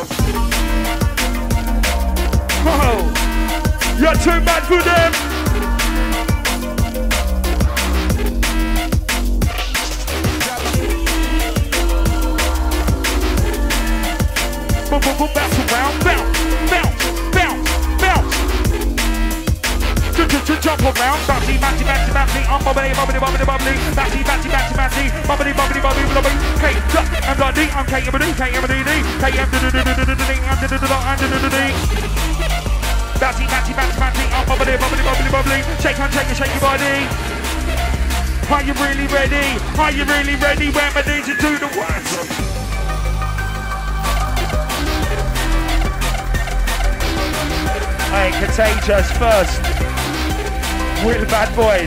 Oh, you're too bad for them. Bounce around, Bouncy, bouncy, bouncy, bouncy, I'm bubbly, bubbly, bubbly, bubbly. Bouncy, bouncy, bouncy, bouncy, bubbly, bubbly, bubbly, bubbly. K, I'm like D, I'm KMD, KMD, Bouncy, bouncy, bouncy, bouncy, I'm bubbly, bubbly, bubbly, bubbly. Shake on, shake your body. Are you really ready? Are you really ready? Where my DJ do the work? Hey, Contagious first. We're the bad boys.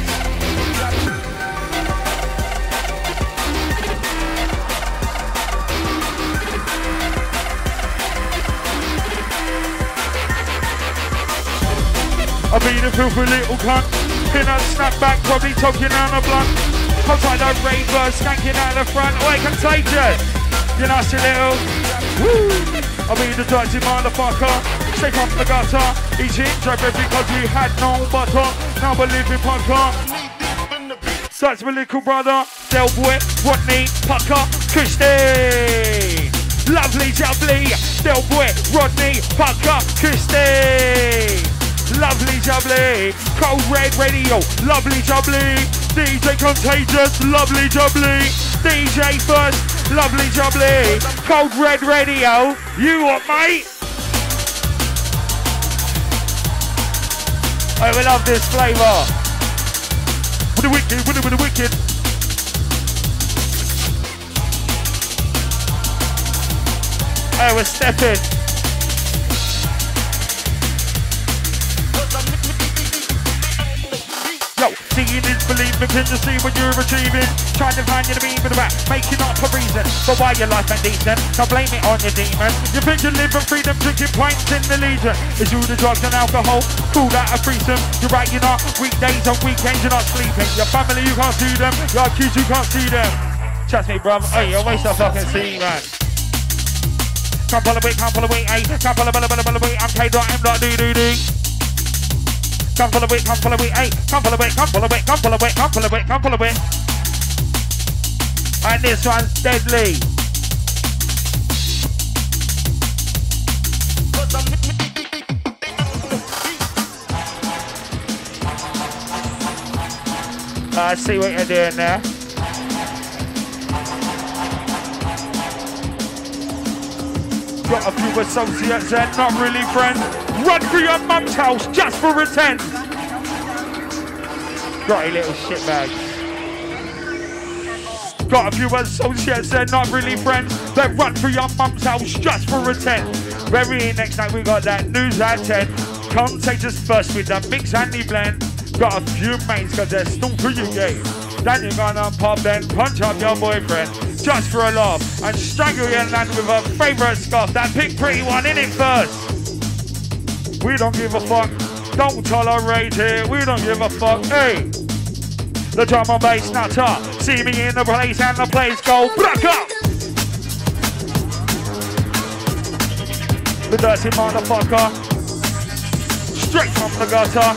I've been a filthy little cunt. In a snapback, probably talking down a blunt. Outside that raver, skanking out the front. Oi, Contagious. You nasty little. Woo! I'll be the dirty motherfucker. Stay from the gutter. Eating driver because we had no butter. Now we're living pucker. That's my little brother. Del Boy, Rodney, Pucker, Christy. Lovely jubbly. Del Boy, Rodney, Pucker, Christy. Lovely jubbly. Cold Red Radio. Lovely jubbly. DJ Contagious. Lovely jubbly. DJ First. Lovely jubbly. Cold Red Radio. You what, mate? Oh, we love this flavour. With the wicked, with the wicked. Oh, we're stepping. Yo, seeing is believing, can you see what you're achieving? Trying to find you the mean with the back, making up a reason. But why your life ain't decent? Don't blame it on your demon. You think you live in freedom, drinking pints in the legion. It's you the drugs and alcohol, call that a threesome. You're right, you're not. Weekdays and weekends, you're not sleeping. Your family, you can't see them. Your kids, you can't see them. Trust me, bruv. Oh, you're a waste of fucking see, man. Come follow it, hey. Come follow it, I'm K.M.D.D. Come follow it, hey. Come follow it. And this one's deadly. I see what you're doing there. Got a few associates and not really friends. Run for your mum's house just for a 10. Got a little shitbag. Got a few associates, they're not really friends. They run for your mum's house just for a 10. Very next night we got that news at 10. Contagious first with the mix and the blend. Got a few mates cause they're still for you, yeah. Then you're gonna pop then punch up your boyfriend just for a laugh and strangle your land with a favourite scarf. That big pretty one in it first. We don't give a fuck. Don't tolerate it. We don't give a fuck. Hey, the drum and bass nutter. See me in the place and the place go back up. The dirty motherfucker. Straight from the gutter.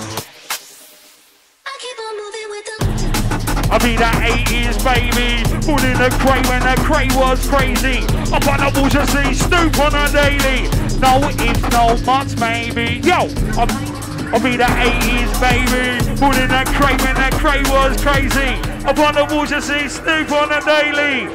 I be that 80s baby, born in the cray when the cray was crazy. Up on the water sea, stoop on a daily. No if, no buts, maybe. Yo, I'll be that 80s baby, born in the cray when the cray was crazy. Up on the water sea, stoop on a daily.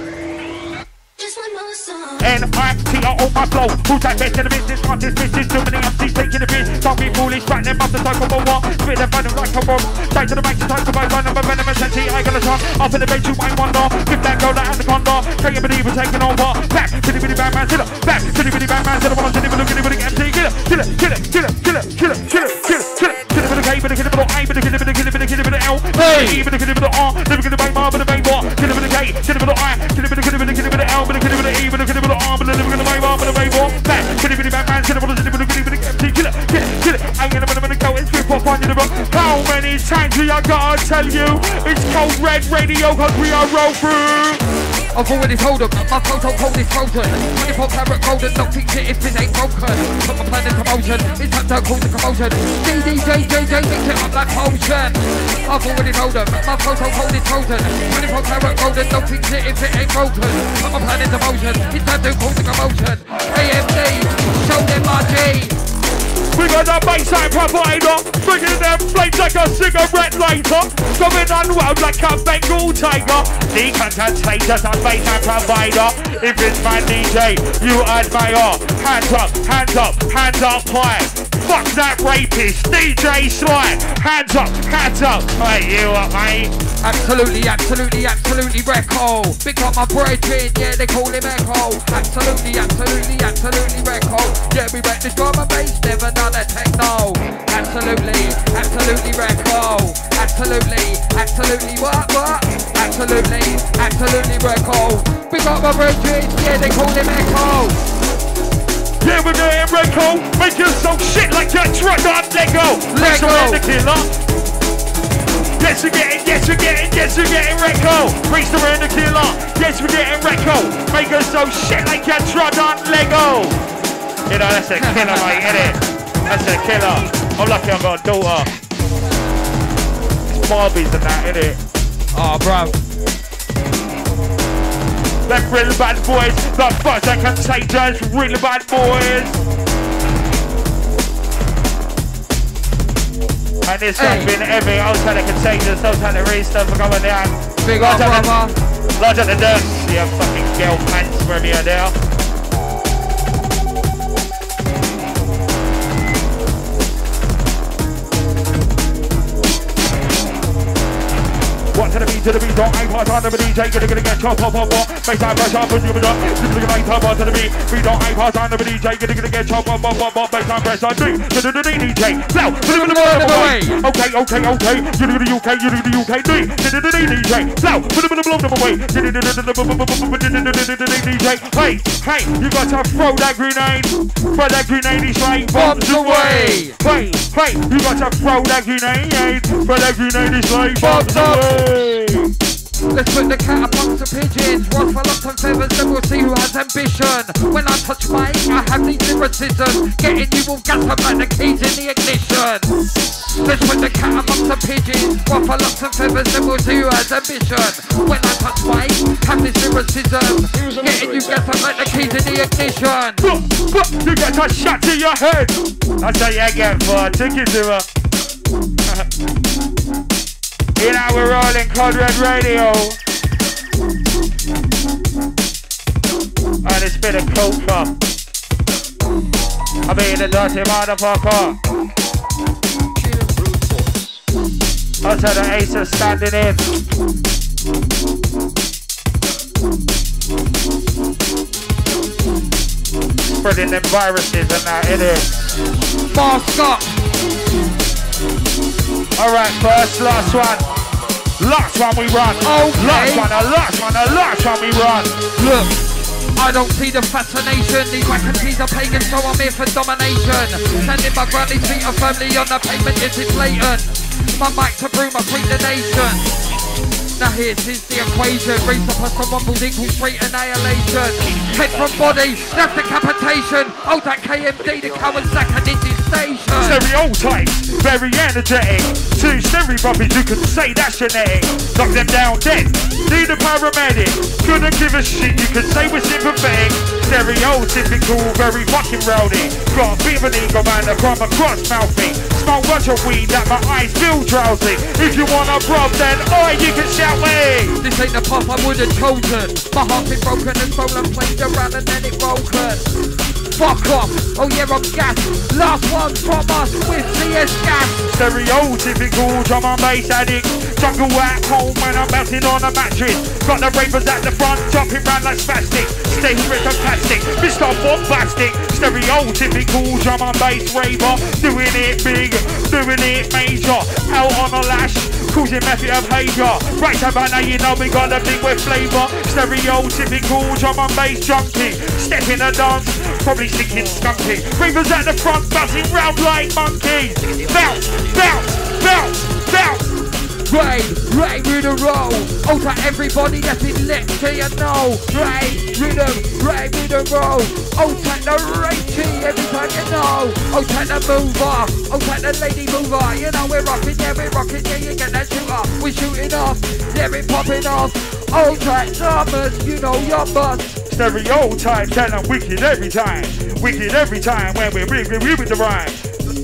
N-I-T-R on my flow. Who's that best in the business? Can't dismiss this. Too many MCs taking the piss. Don't be foolish, back them up the cycle for what? Spit them venom like a bomb. Straight to the bank to talk about one of a venomous entity. I got a ton. Up in the bench, you ain't wonder. Give that girl that anaconda. Take a bit evil taking over. Back, bitty bitty bad man, sit up. Back, bitty bitty bad man, sit up. I'm sitting with a kitty with a MC. Kill it, kill it, kill it, kill it, kill it, kill it, kill it, kill it, kill it. Kill it with a K, with a kill it with a A, with a kill it with a kill it with a kill it with a L. Hey, with a kill it with a R. Never kill it bang bar, with a bang bar. Kill it with a K, kill it with a I. Kill it with a kill it with a kill it with a L, with a kill it with a E, with a kill it with a R, with a never gonna bang bar, with a bang bar. Back, kill it with a bang man, kill it with a kill it with a MC. Kill it, kill it, kill it. I'm gonna go and strip off on you the rock. How many times we are gotta tell you? It's Cold Red Radio, cause we are roll through. I've already told them, my photo cold is frozen. 24 karat golden, don't fix it if it ain't broken. Put my plan in promotion, it's time to cause a commotion. DJ, mix it up like potion. I've already told them, my photo cold is frozen. 24 karat golden, don't fix it if it ain't broken. Put my plan into motion, it's time to cause a commotion. AMD, show them my G. We got the baseline provider, bringing them flames like a cigarette lighter. Going on wild like a Bengal tiger. The content-tators and baseline provider. If it's my DJ, you admire. Hands up, hands up, hands up high. Fuck that rapist, DJ Sly. Hands up, mate, you up, mate. Absolutely, absolutely, absolutely, Recco. Big up my brethren, yeah, they call him Echo. Absolutely, absolutely, absolutely, Recco. Yeah, we wreck the drum and bass, never done a techno. Absolutely, absolutely, Recco. Absolutely, absolutely, what? Absolutely, absolutely, Recco. Big up my brethren, yeah, they call him Echo. Yeah, we're getting Recco. Making some shit like that, try not Lego. Lego. The killer. Yes, we're getting Recco. Race around the killer. Yes, we're getting Recco. Making some shit like that, try not Lego. You know, that's a killer, mate, innit? That's a killer. I'm lucky I've got a daughter. It's Barbies and that, innit? Oh, bruv. Them real bad boys, the buzz and contagious, real bad boys. And this has been heavy, outside the contagious, outside the race stuff for coming down. Big up, brother. Large at the dirt, yeah, fucking girl pants from here there. What to the beat, don't hang part on the DJ, gonna get chop, pop, face time, brush off, put you up, to the beat, we don't hang part on the DJ, gonna get chop, pop, face time, press on D, to the DJ, now, okay, you do the UK, D, to the DJ, now, put them away, DJ, hey, you got to throw that grenade is like bombs away, hey, you got to throw that grenade is like bombs away. Let's put the cat amongst the pigeons. Waffle up some feathers, then we'll see who has ambition. When I touch mic, I have these lyricisms. Getting you all gas up like the keys in the ignition. Let's put the cat amongst the pigeons. Waffle up some feathers, then we'll see who has ambition. When I touch mic, have this lyricism. Getting you gas up like the keys in the ignition. You get a shot to your head. That's how you get for a ticket to her. You know we're rolling Code Red Radio. And it's been a culture. I mean a dirty motherfucker. Also the ace is standing in. Spreading them viruses and that, innit? Mask up. Alright, first, last one. Last one we run. Okay. Last one we run. Look, I don't see the fascination. These wackatees are pagan, so I'm here for domination. Standing my ground, these feet are firmly on the pavement, yes it's blatant. My mic to brew, my freak the nation. Now here's the equation. Raise the plus from rumbles equals straight annihilation. Head from body, that's decapitation. Oh, that KMD, the Kawasaki Ninja Station. Stereotypes, very energetic. Two stereotypes, you can say that's genetic. Knock them down dead, need a paramedic. Couldn't give a shit, you could say we're sympathetic. Stereotypical, very fucking rowdy. Got a bit of an ego man, I come across mouthy. Smoke bunch of weed that my eyes feel drowsy. If you want a prob, then you can shout me. This ain't the path I would have chosen. My heart's been broken and stolen, played around and then it broken. Fuck off, oh yeah I'm gas. Last one from us with CS gas. Stereotypical drum and bass addict. Jungle at home when I'm bouncing on a mattress. Got the ravers at the front, jumping round like spastic. Stay fantastic, Mr. Bombastic. Stereotypical drum and bass raver. Doing it big, doing it major. Out on a lash, causing method of behavior. Right about now you know we got a big with flavour. Stereotypical drum and bass junkie. Step in a dance, probably stinking skunky. Ravers at the front, bouncing round like monkeys. Bounce, bounce, bounce, bounce. Ray with a roll. Oh, to everybody that's in lecture, you know. Ray with a roll. Oh, take the Rachy every time you know. Oh, take the mover. Oh, take the lady mover. You know we're rocking, yeah, you get that shooter. We're shooting off, yeah, we're popping off. Oh, take numbers, you know your bust. Stereotypes and I'm wicked every time. Wicked every time when we're with the rhyme.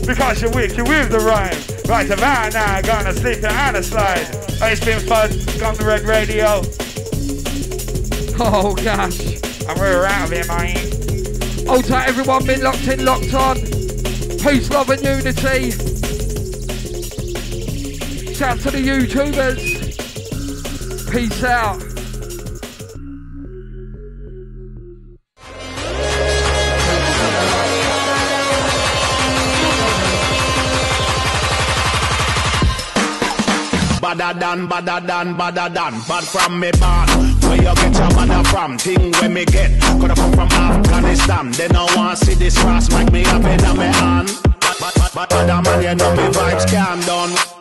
because you're wicked with the rhyme. Right about now, gonna slip it and a slide. It's been fun, Gone the Red Radio. Oh gosh. And we're out of here, mate. Hold tight everyone, been locked in, locked on. Peace, love and unity. Shout to the YouTubers. Peace out. Badder than, bad from me born. Where you get your badder from? Thing where me get. Coulda come from Afghanistan. They no want see this cross, make me happy that me on. Badder man, you know me vibes can't done.